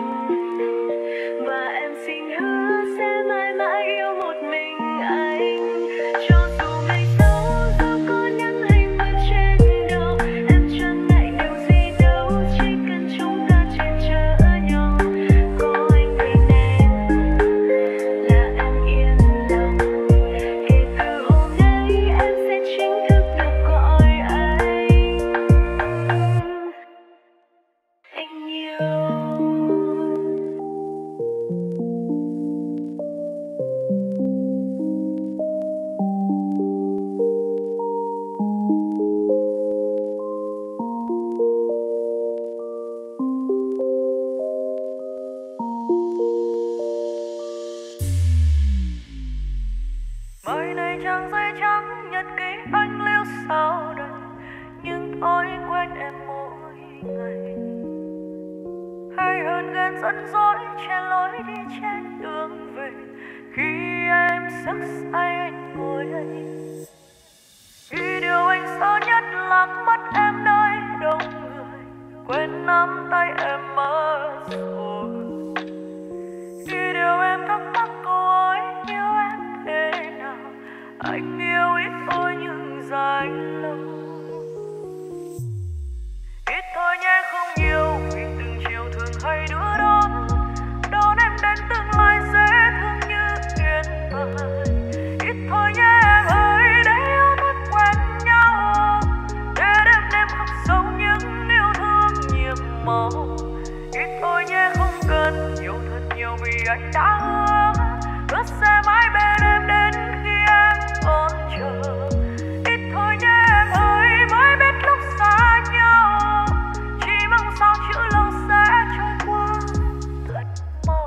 Và em xin hứa sẽ mãi mãi yêu một mình anh. Cho dù ngày sau dù có nắng hay mưa trên đầu, em chẳng ngại điều gì đâu, chỉ cần chúng ta trên chờ nhau. Có anh bên em là em yên lòng. Kể từ hôm nay em sẽ chính thức được gọi anh anh yêu. Mới này trang giấy trắng nhật ký anh lưu sau đây, nhưng tôi quên em mỗi ngày. Hay hơn ghen dẫn dỗi trên lối đi trên đường về, khi em sắc say anh ngồi đây. Vì điều anh sợ nhất là mất em nơi đông người, quên nắm tay em mất rồi. Vì điều em thắc mắc cô ấy yêu em thế nào, anh yêu ít thôi nhưng dài lâu. Ít thôi nhé không nhiều, vì từng chiều thường hay đưa đón, đón em đến tương lai dễ thương như yên bài. Ít thôi nhé em ơi, để yêu thật quen nhau, để đêm đêm khắc sâu những yêu thương nhiệm màu. Ít thôi nhé không cần nhiều thật nhiều vì anh đã hứa hứa sẽ mãi bên em đến khi em còn chờ. Ít thôi nhé em ơi, mới biết lúc xa nhau chỉ mong sao chữ lâu sẽ trôi qua thật mau.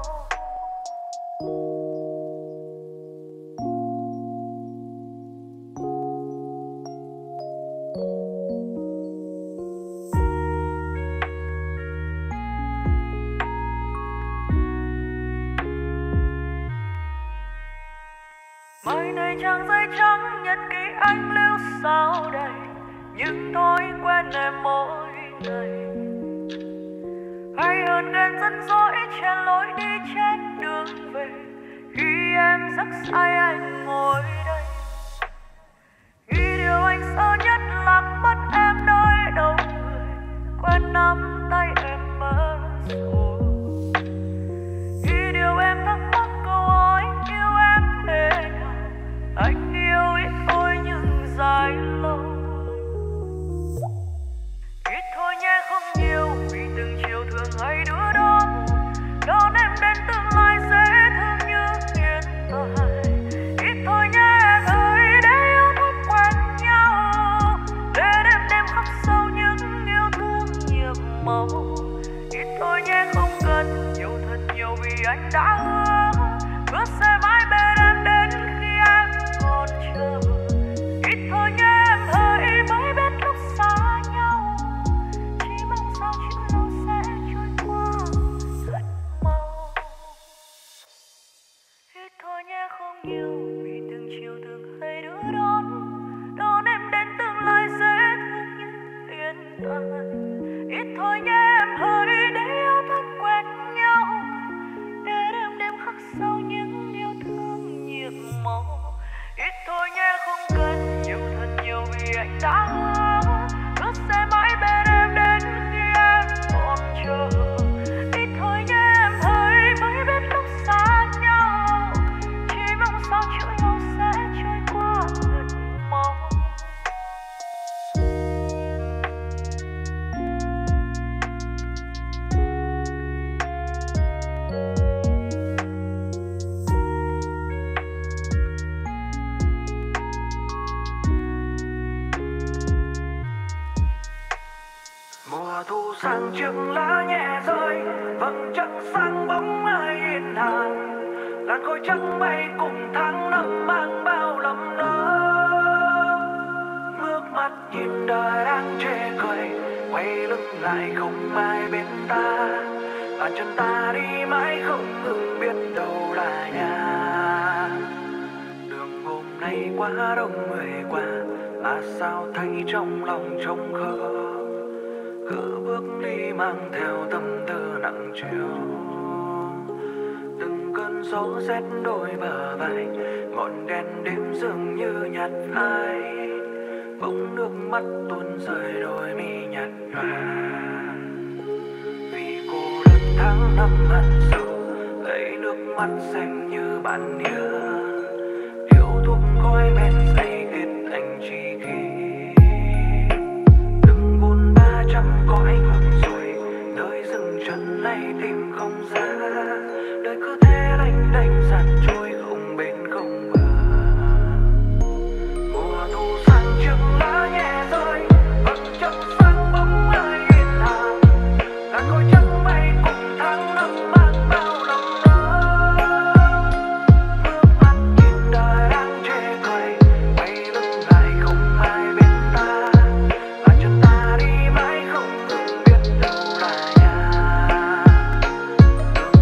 Mai này trang giấy trắng nhật ký anh lưu sao đây, những thói quen em mỗi ngày. Hay hơn ghen dẫn dỗi chen lối đi trên đường về, khi em giấc say anh ngồi đây. Nghĩ điều anh sợ nhất là mất em nơi đông người, quen nắm tay em mất rồi. Nghĩ điều em thắc mắc câu hỏi yêu em thế nào, anh yêu ít thôi nhưng dài lâu. Ít thôi nhé không nhiều, vì từng chiều thường hay đứa đón đón em đến tương lai dễ thương như hiện tại. Ít thôi nhé em ơi, để yêu thôi quen nhau, để đêm đêm khắc sâu những yêu thương nhiệm màu. Ít thôi nhé không cần nhiều thật nhiều, vì anh đã hứa hứa sẽ mãi bên em đến khi em còn chờ. Ít thôi nhé em ơi, mới biết lúc xa nhau chỉ mong sao chữ lâu sẽ trôi qua thật mau. Ít thôi nhé không nhiều, vì từng chiều thường hay đứa đón đón em đến tương lai dễ thương như hiện tại. Ít thôi nhé em ơi, để yêu thật quen nhau, để đêm đêm khắc sâu những yêu thương nhiệm màu. Ít thôi nhé không cần nhiều thật nhiều, vì anh đã hứa hứa sẽ mãi bên em đến khi em còn chờ. Ít thôi nhé em ơi, mới biết lúc xa nhau chỉ mong sao chữ lâu sẽ trôi qua thật mau. Mùa thu sang chừng lá nhẹ rơi, vầng trăng sáng bóng ai yên hàng. Làn khói trắng bay cùng tháng năm mang bao lầm lỡ. Ngước mắt nhìn đời đang chê cười, quay lưng lại không ai bên ta. Bàn chân ta đi mãi không ngừng biết đâu là nhà. Đường hôm nay quá đông người qua, mà sao thấy trong lòng trống khờ. Cứ bước đi mang theo tâm tư nặng trĩu. Từng cơn gió rét đôi bờ vai, ngọn đèn đêm dường như nhạt phai. Bỗng nước mắt tuôn rơi đôi mi nhạt nhòa. Vì cô đơn tháng năm hận sâu, lấy nước mắt xanh như bạn nhớ. Điếu thuốc khói men say kết thành tri kỷ. Trăm cõi ngược rồi, nơi dừng chân nay tìm không ra. Đời cứ thế lênh đênh dạt trôi không bên không bờ. Mùa thu sang chừng lá nhẹ rơi, vầng trăng sáng bóng ai yên hàng. Làn khói trắng bay cùng tháng năm mang bao lầm lỡ. Ngước mắt nhìn đời đang chê cười, quay lưng lại không ai bên ta. Bàn chân ta đi mãi không ngừng biết đâu là nhà. Đường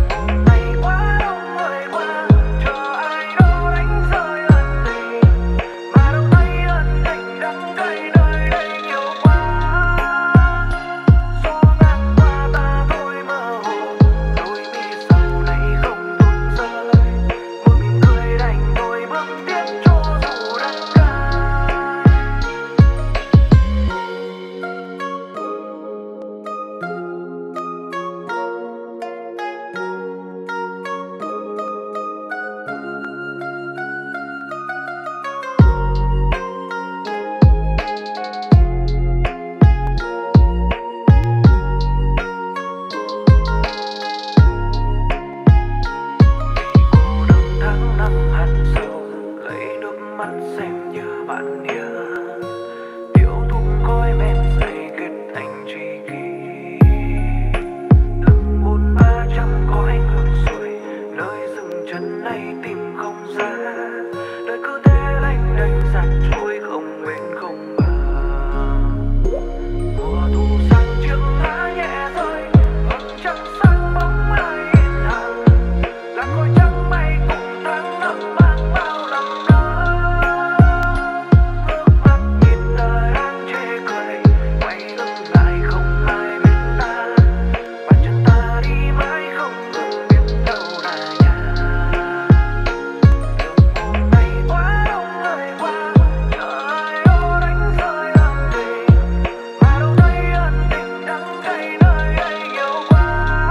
tháng năm hằn sâu, lấy nước mắt xem như bạn nhớ. Điệu thuốc khói men dày kết thành tri kỷ. Lưng bốn ba trăm cõi ngược xuôi, nơi dừng chân này tìm không ra. Đời cứ thế lênh đênh giặt trôi không bên không bờ. Mùa thu sang chiếc lá nhẹ rơi, vầng trăng sáng bóng ai in hàng. Làn khói trắng bay cùng tháng năm mang bao lầm lỡ. Ngước mắt nhìn đời đang chê cười, quay lưng lại không ai biết ta. Bàn chân ta đi mãi không ngừng biết đâu là nhà. Đường hôm nay quá đông người qua, chờ ai đó đánh rơi ân tình. Mà đâu thấy ân tình đắng cay nơi ấy nhiều quá.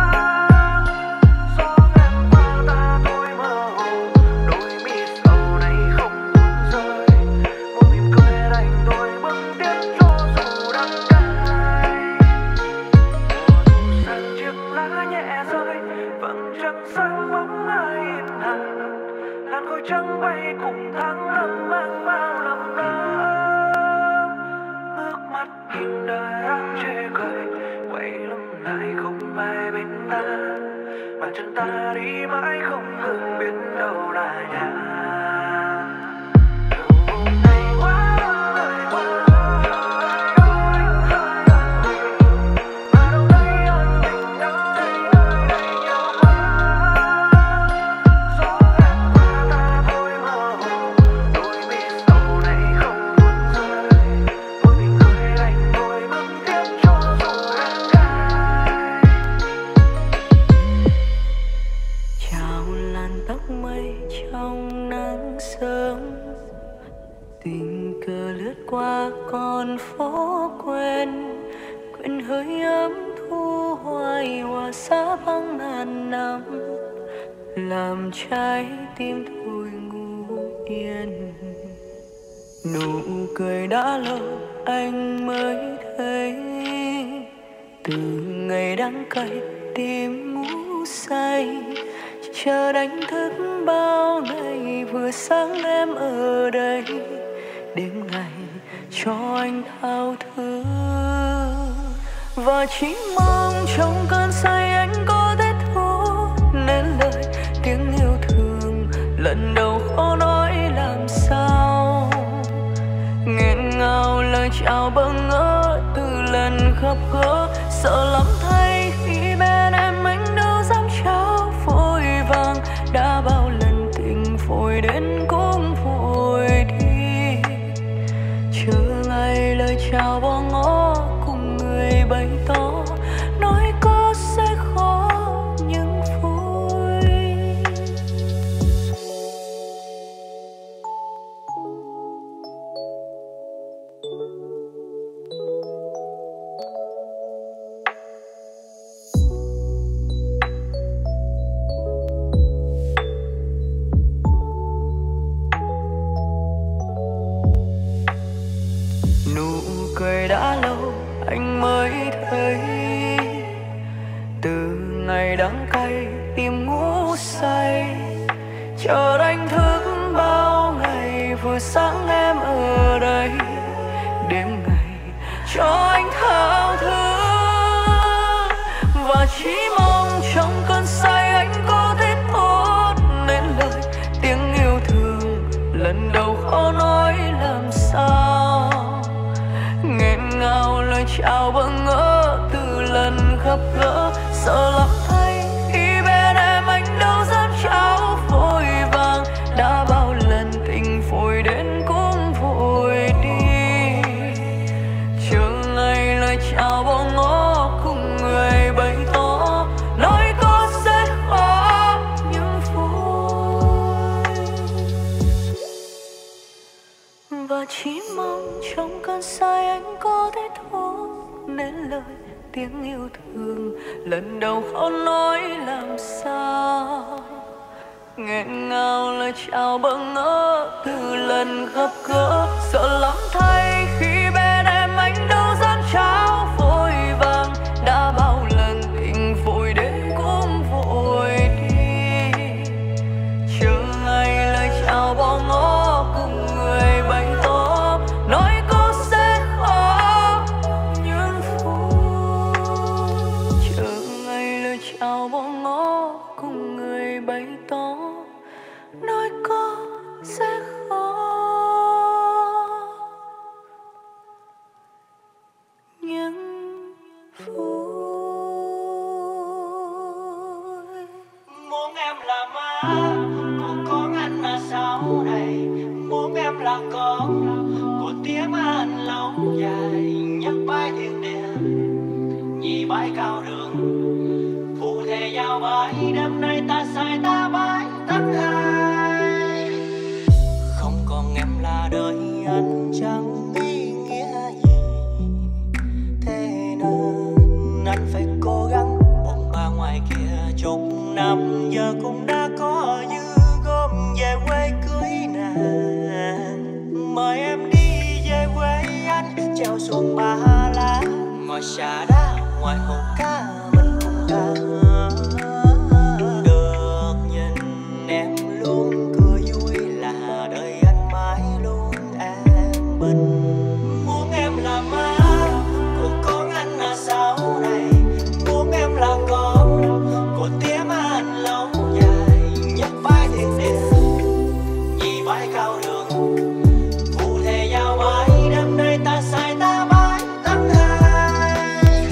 Gió ngang qua ta thôi mơ hồ, đôi mi sầu này không muốn rơi. Một mỉm cười đành đôi bước tiếp cho dù đắng cay. Mùa thu sang chiếc lá nhẹ rơi, vầng trăng sáng bóng ai in hằn. Làn khói trắng bay cùng tháng năm mang bao lầm lỡ. Ngước mắt nhìn đời đang chê cười, quay lưng lại không ai bên ta. Bàn chân ta đi mãi không ngừng biết đâu là nhà. Đường hôm nay quá đông người qua, chờ ai đó đánh rơi ân tình. Mà đâu thấy ân tình đắng cay nơi đây nhiều quá. Gió ngang qua ta thôi mơ hồ, đôi mi sầu này không muốn rơi. Một mỉm cười đành đôi bước tiếp cho dù đắng cay. Chào làn tóc mây trong nắng sớm, tình cờ lướt qua con phố quen. Quên hơi ấm thu hoài hòa xa băng ngàn năm, làm trái tim thôi ngủ yên. Nụ cười đã lâu anh mới thấy, từ ngày đắng cay tim ngủ say. Chờ đánh thức bao ngày vừa sáng em ở đây, đêm ngày cho anh thao thức. Và chỉ mong trong cơn say anh có thể thốt nên lời tiếng yêu thương lần đầu khó nói làm sao. Nghẹn ngào lời chào bâng ngỡ từ lần gặp gỡ, sợ lắm thay khi bên em anh đâu dám trao vội vàng. Đã bao lần tình vội đến cũng vội đi, chờ ngày lời chào bỏ ngỏ cùng người bày tỏ, nói có sẽ khó nhưng vui. Nụ cười đã lâu anh mới thấy, từ ngày đắng cay tim ngủ say. Chờ đánh thức bao ngày vừa sáng em ở đây, đêm ngày cho anh thao thức. Và chỉ mong trong cơn say anh có thể thốt nên lời tiếng yêu thương lần đầu khó nói làm sao. Nghẹn ngào lời chào bâng ngỡ từ lần gặp gỡ, sợ lắm thay khi bên em anh đâu dám trao vội vàng. Đã bao lần tình vội đến cũng vội đi, chờ ngày lời chào bỏ ngỏ cùng người bày tỏ, nói có sẽ khó nhưng vui. Và chỉ mong trong cơn say anh có thể thốt nên lời tiếng yêu thương lần đầu khó nói làm sao. Nghẹn ngào lời chào bâng ngỡ từ lần gặp gỡ, sợ lắm thay khi bên em anh đâu dám trao vội vàng. Đã bao lần tình vội đến cũng vội đi, chờ ngày nói có sẽ khó, nhưng vui. Muốn em là má của con anh là sau này, muốn em là con của tía má anh lâu dài. Nhắc bãi thiên địa nhì bãi cao đường, phụ thề giao bãi đêm nay ta sai ta bãi tất hai. Không còn em là đời anh chẳng ý nghĩa gì, thế nên anh phải cố gắng. Bóng ba ngoài kia chục năm giờ cũng đã có dư gom về quê cưới nàng. Mời em đi về quê anh treo xuồng Ba Lá, ngồi xà đá ngoài hồ cá mình cùng ca. Được nhìn em luôn cười vui là đời anh mãi luôn an bình. Muốn em là má của con anh là sau này, muốn em là con của tía má anh lâu dài. Nhất bãi thiên địa nhì bãi cao đường, phụ thề giao bãi đêm nay ta sai ta bãi tất hai.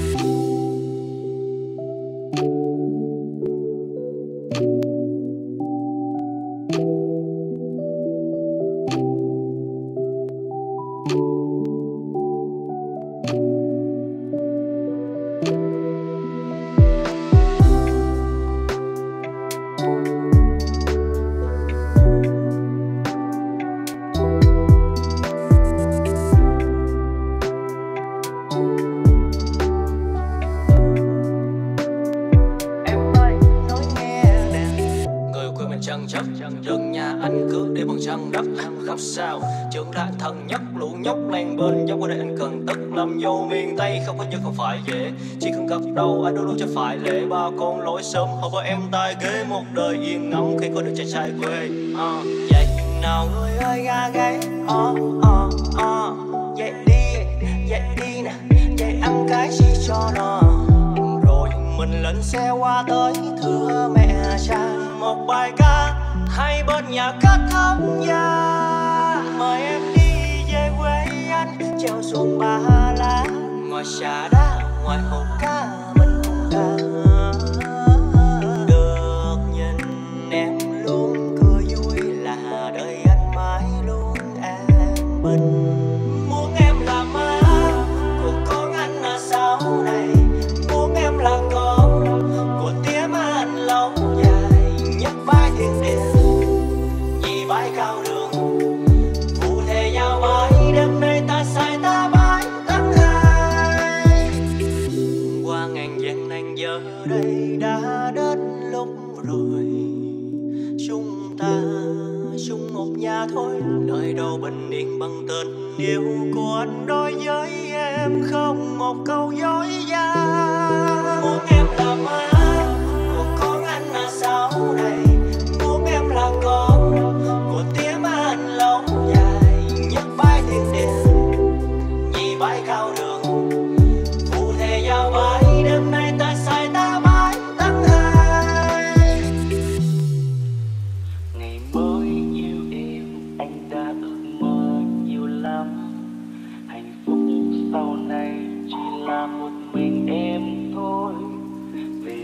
Chân chất chân nhà anh cứ để bằng chân đất. Khóc sao trưởng đã thân nhất lũ nhóc len bên dốc qua đây anh cần tất làm vô miền Tây. Không có như không phải dễ, chỉ cần gật đầu anh đôi luôn cho phải lễ. Ba con lối sớm hợp với em tai ghế, một đời yên ngắm khi có được trai trai quê. uh, Vậy nào người ơi ga gáy, uh, uh, uh. Vậy đi, vậy đi nè, vậy ăn cái gì cho nó. Rồi mình lên xe qua tới thưa mẹ cha, một bài ca hai bên nhà kết thông gia. Mời em đi về quê anh treo xuồng Ba Lá, ngồi xà đá ngoài hồ cá mình cùng ca. Được nhìn em luôn cười vui là đời anh mãi luôn an bình. Muốn em là má của con anh là sau này, muốn em là con của tía má anh lâu dài. Nhất bãi thiên địa nhì bãi cao đường, phụ thề giao bãi đêm nay ta sai ta bãi tất hai. Qua ngàn vàng nàng giờ đây đã đến lúc rồi, chúng ta chung một nhà thôi. Nơi đâu bình yên bằng tình yêu của anh đối với em, không một câu dối gian. Muốn em là má của con anh là sau này, muốn em là con của tía má anh lâu dài. Nhất bãi thiên địa nhì bãi cao đường, phụ thề giao bãi đêm nay ta sai ta bãi tất hai. Ngày mới yêu em anh đã ước mơ nhiều lắm, hạnh phúc sau này chỉ là một mình em thôi. Về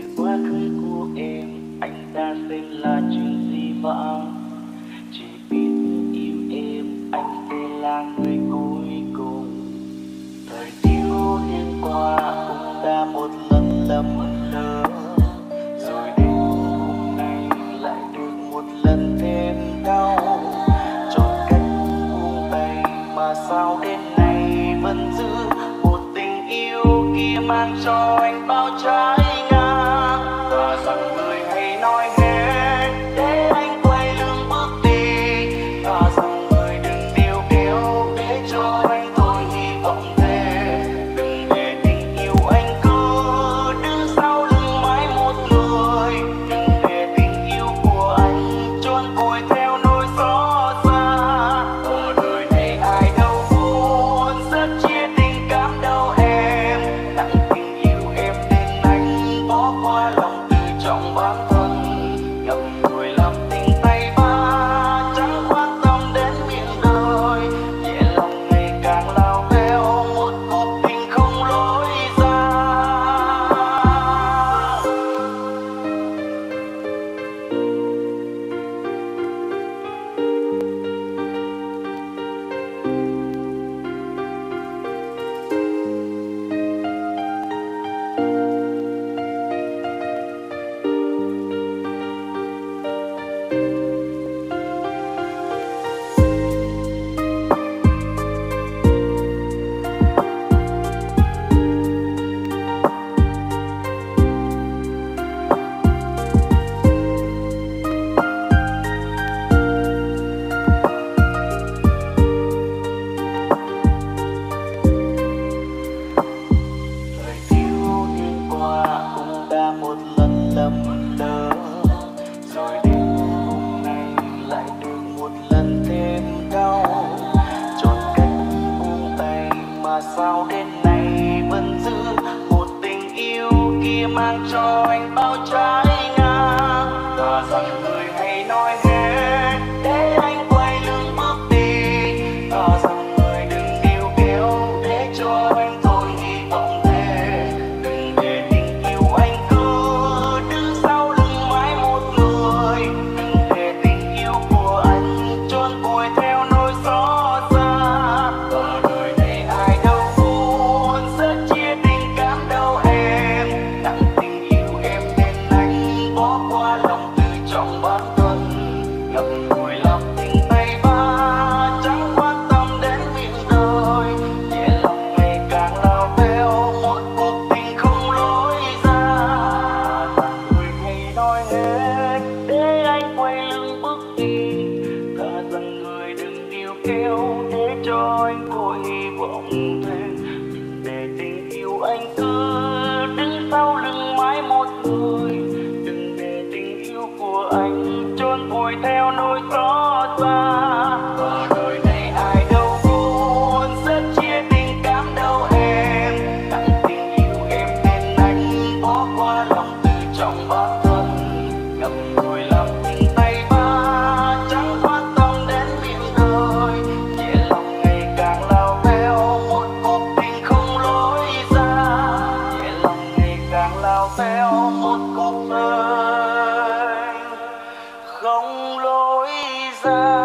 nói hết để anh quay lưng bước đi. Thà rằng người đừng níu kéo để cho anh thôi hy vọng thế. Đừng để tình yêu anh cứ đứng sau lưng mãi một người. Đừng để tình yêu của anh trốn vùi theo nỗi xót xa. Ở đời này ai đâu muốn sớt chia tình cảm đâu em. Nặng tình yêu em nên anh bỏ qua lòng tự trọng bản thân. Ngậm ngùi làm tình tay ba chẳng quan tâm đến miệng đời. Nhẹ lòng ngày càng lao theo một cuộc tình không lối ra. Thà người hay nói hết để anh quay lưng bước đi. Thà rằng người đừng níu kéo để cho anh thôi hy vọng thêm. Đừng để tình yêu anh cứ đứng sau lưng mãi một người. Đừng để tình yêu của anh trốn vùi theo nỗi xót xa. Ở đời này ai đâu muốn sớt chia tình cảm đâu em. Nặng tình yêu em nên anh bỏ qua lòng tự trọng bản thân. Ngậm ngùi làm tình tay ba chẳng quan tâm đến miệng đời. Nhẹ lòng ngày càng lao theo một cuộc tình không lối ra. Nhẹ lòng ngày càng lao theo một cuộc đời không lối ra.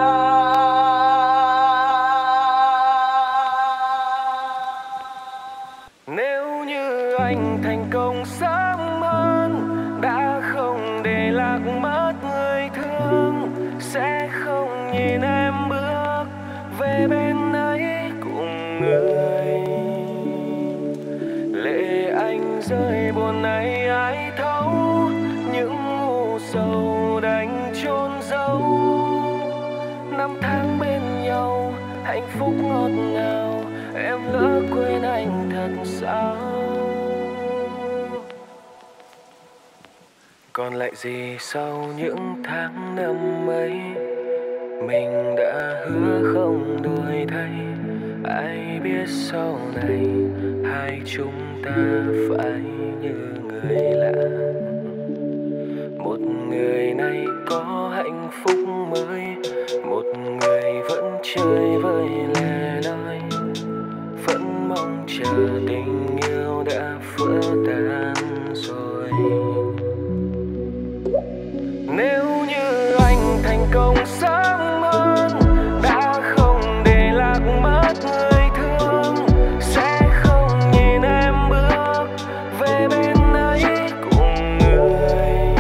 Nếu như anh thành công sớm hơn, đã không để lạc mất người thương, sẽ không nhìn em bước về bên ấy cùng người. Lệ anh rơi buồn này ai thấu, những u sầu đành chôn giấu. Năm tháng bên nhau hạnh phúc ngọt ngào, em lỡ quên anh thật sao? Còn lại gì sau những tháng năm ấy, mình đã hứa không đổi thay. Ai biết sau này hai chúng ta phải như người lạ. Một người này có hạnh phúc mới, một người vẫn chơi với lẻ loi, vẫn mong chờ tình yêu đã vỡ tan rồi. Nếu như anh thành công sớm hơn, đã không để lạc mất người thương, sẽ không nhìn em bước về bên ấy cùng người.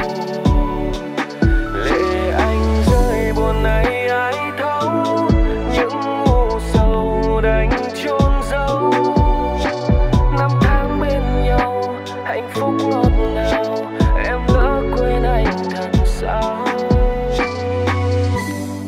Lệ anh rơi buồn này ai thấu, những u sầu đành chôn giấu. Năm tháng bên nhau hạnh phúc ngọt ngào, em lỡ quên anh thật sao?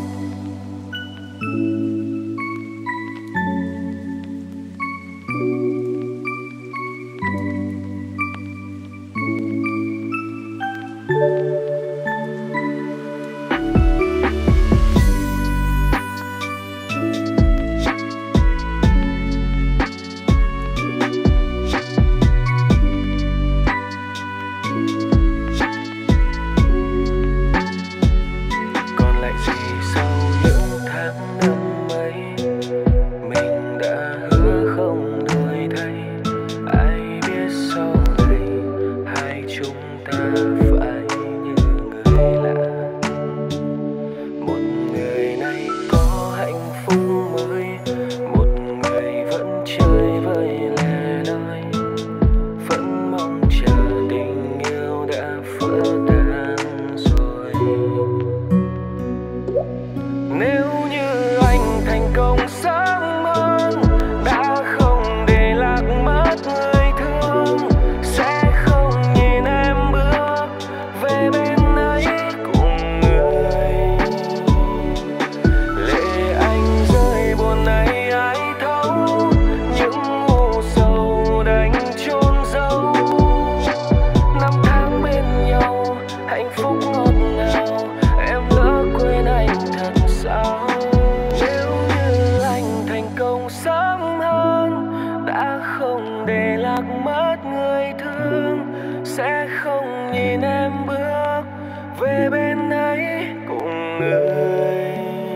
người.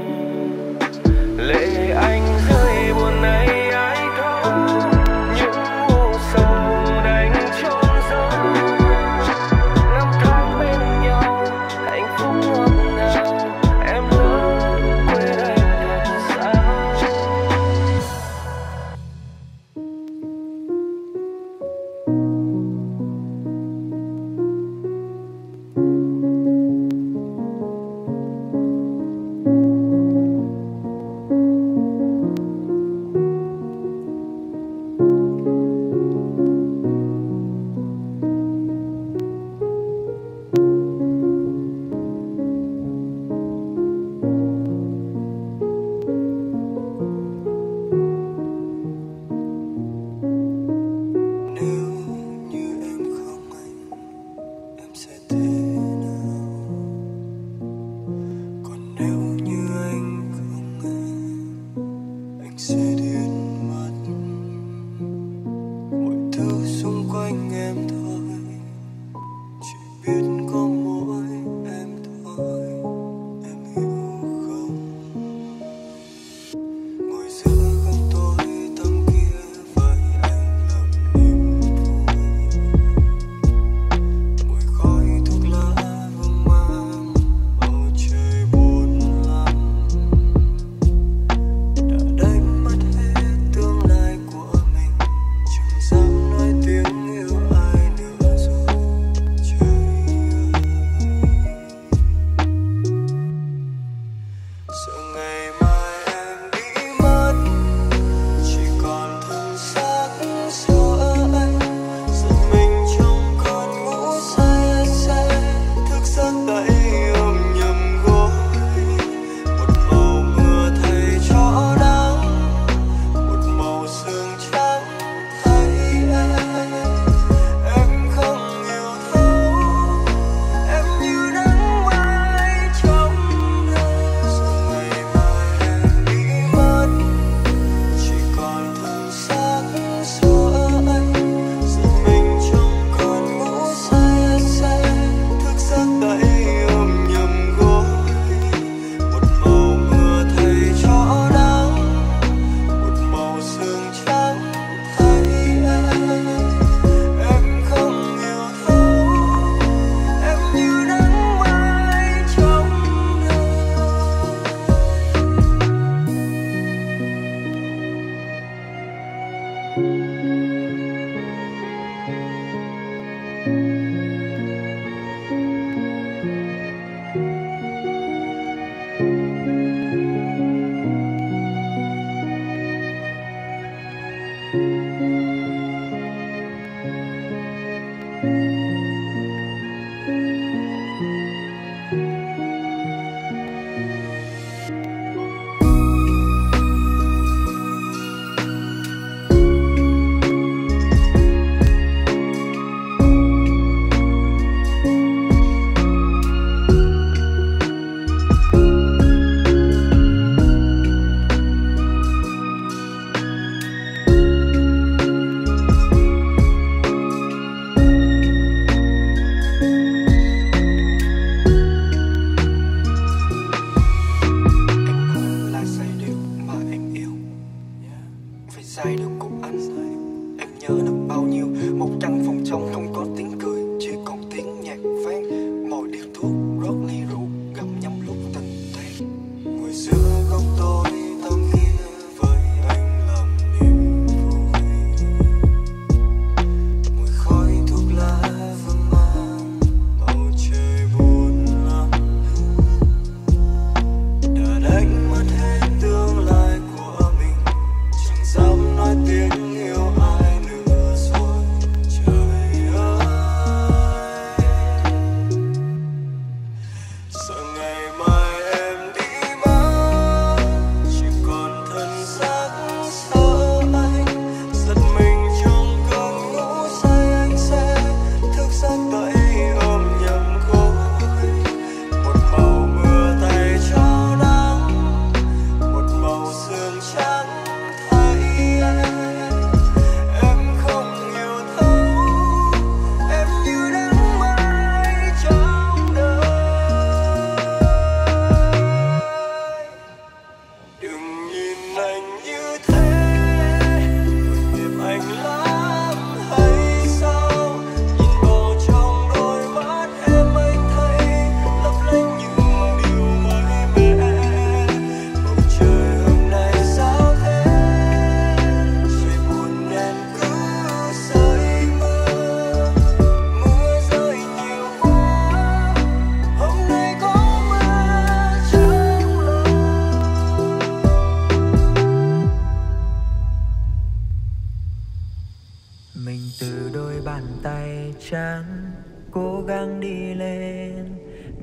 Lệ anh rơi buồn này ai thấu, những u sầu đành chôn giấu. Năm tháng bên nhau hạnh phúc ngọt ngào, em lỡ quên anh thật sao.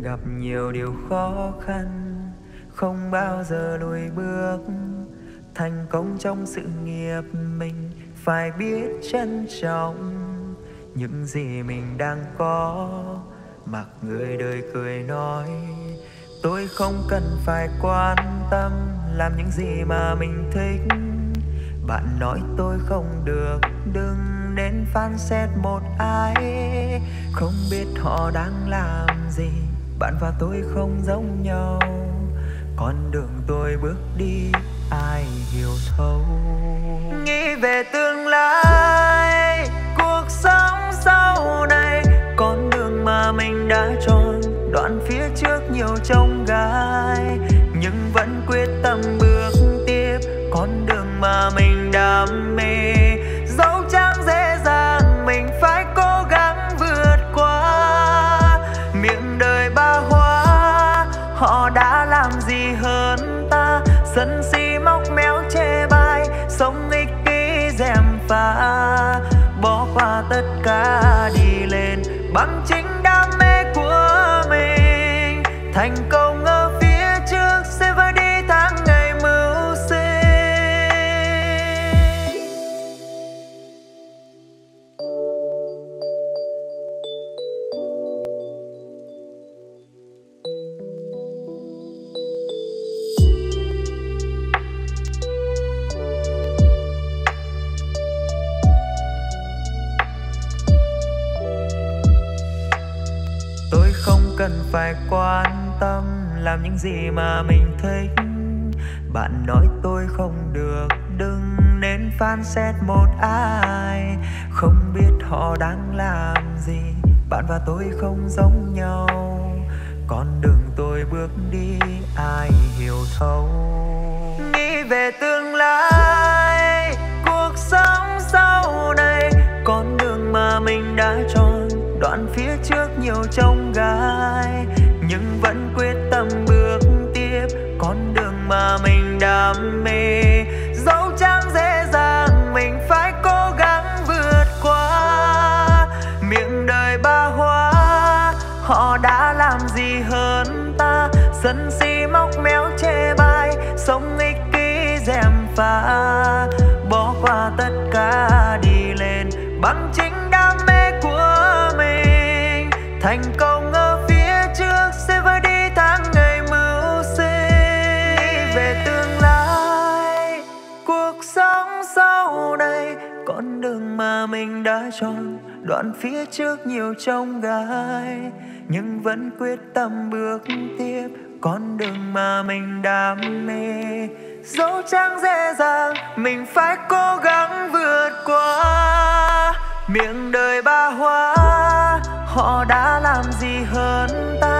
gặp nhiều điều khó khăn, không bao giờ lùi bước. Thành công trong sự nghiệp mình phải biết trân trọng những gì mình đang có. Mặc người đời cười nói, tôi không cần phải quan tâm làm những gì mà mình thích. Bạn nói tôi không được, đừng nên phán xét một ai. Không biết họ đang làm gì, bạn và tôi không giống nhau. Con đường tôi bước đi ai hiểu thấu. Nghĩ về tương lai, cuộc sống sau này, con đường mà mình đã chọn, đoạn phía trước nhiều chông gai, nhưng vẫn quyết tâm bước tiếp con đường mà mình đam mê. Dẫu chẳng dễ dàng, mình phải cố gắng vượt qua. Miệng đời ba hoa, họ đã làm gì hơn ta? Sân si móc méo chê bai, sống ích kỷ gièm pha, bỏ qua tất cả đi lên bằng chính đam mê của mình. Thành công ở phía trước sẽ vơi đi tháng ngày mưu sinh. Tôi không cần phải quan tâm làm những gì mà mình thích. Bạn nói tôi không được, đừng nên phán xét một ai. Không biết họ đang làm gì, bạn và tôi không giống nhau. Con đường tôi bước đi ai hiểu thấu. Nghĩ về tương lai, cuộc sống sau này, con đường mà mình đã chọn, đoạn phía trước nhiều chông gai, nhưng vẫn quyết tâm bước tiếp con đường mà mình đam mê. Dẫu chẳng dễ dàng, mình phải cố gắng vượt qua. Miệng đời ba hoa, họ đã làm gì hơn ta? Sân si móc méo chê bai, sống ích kỷ gièm pha, bỏ qua tất cả đi lên bằng chính đam mê của mình. Thành công ở phía trước sẽ vơi đi tháng ngày mưu sinh. Về tương lai, cuộc sống sau này, con đường mà mình đã chọn, đoạn phía trước nhiều chông gai, nhưng vẫn quyết tâm bước tiếp con đường mà mình đam mê. Dẫu chẳng dễ dàng, mình phải cố gắng vượt qua. Miệng đời ba hoa, họ đã làm gì hơn ta?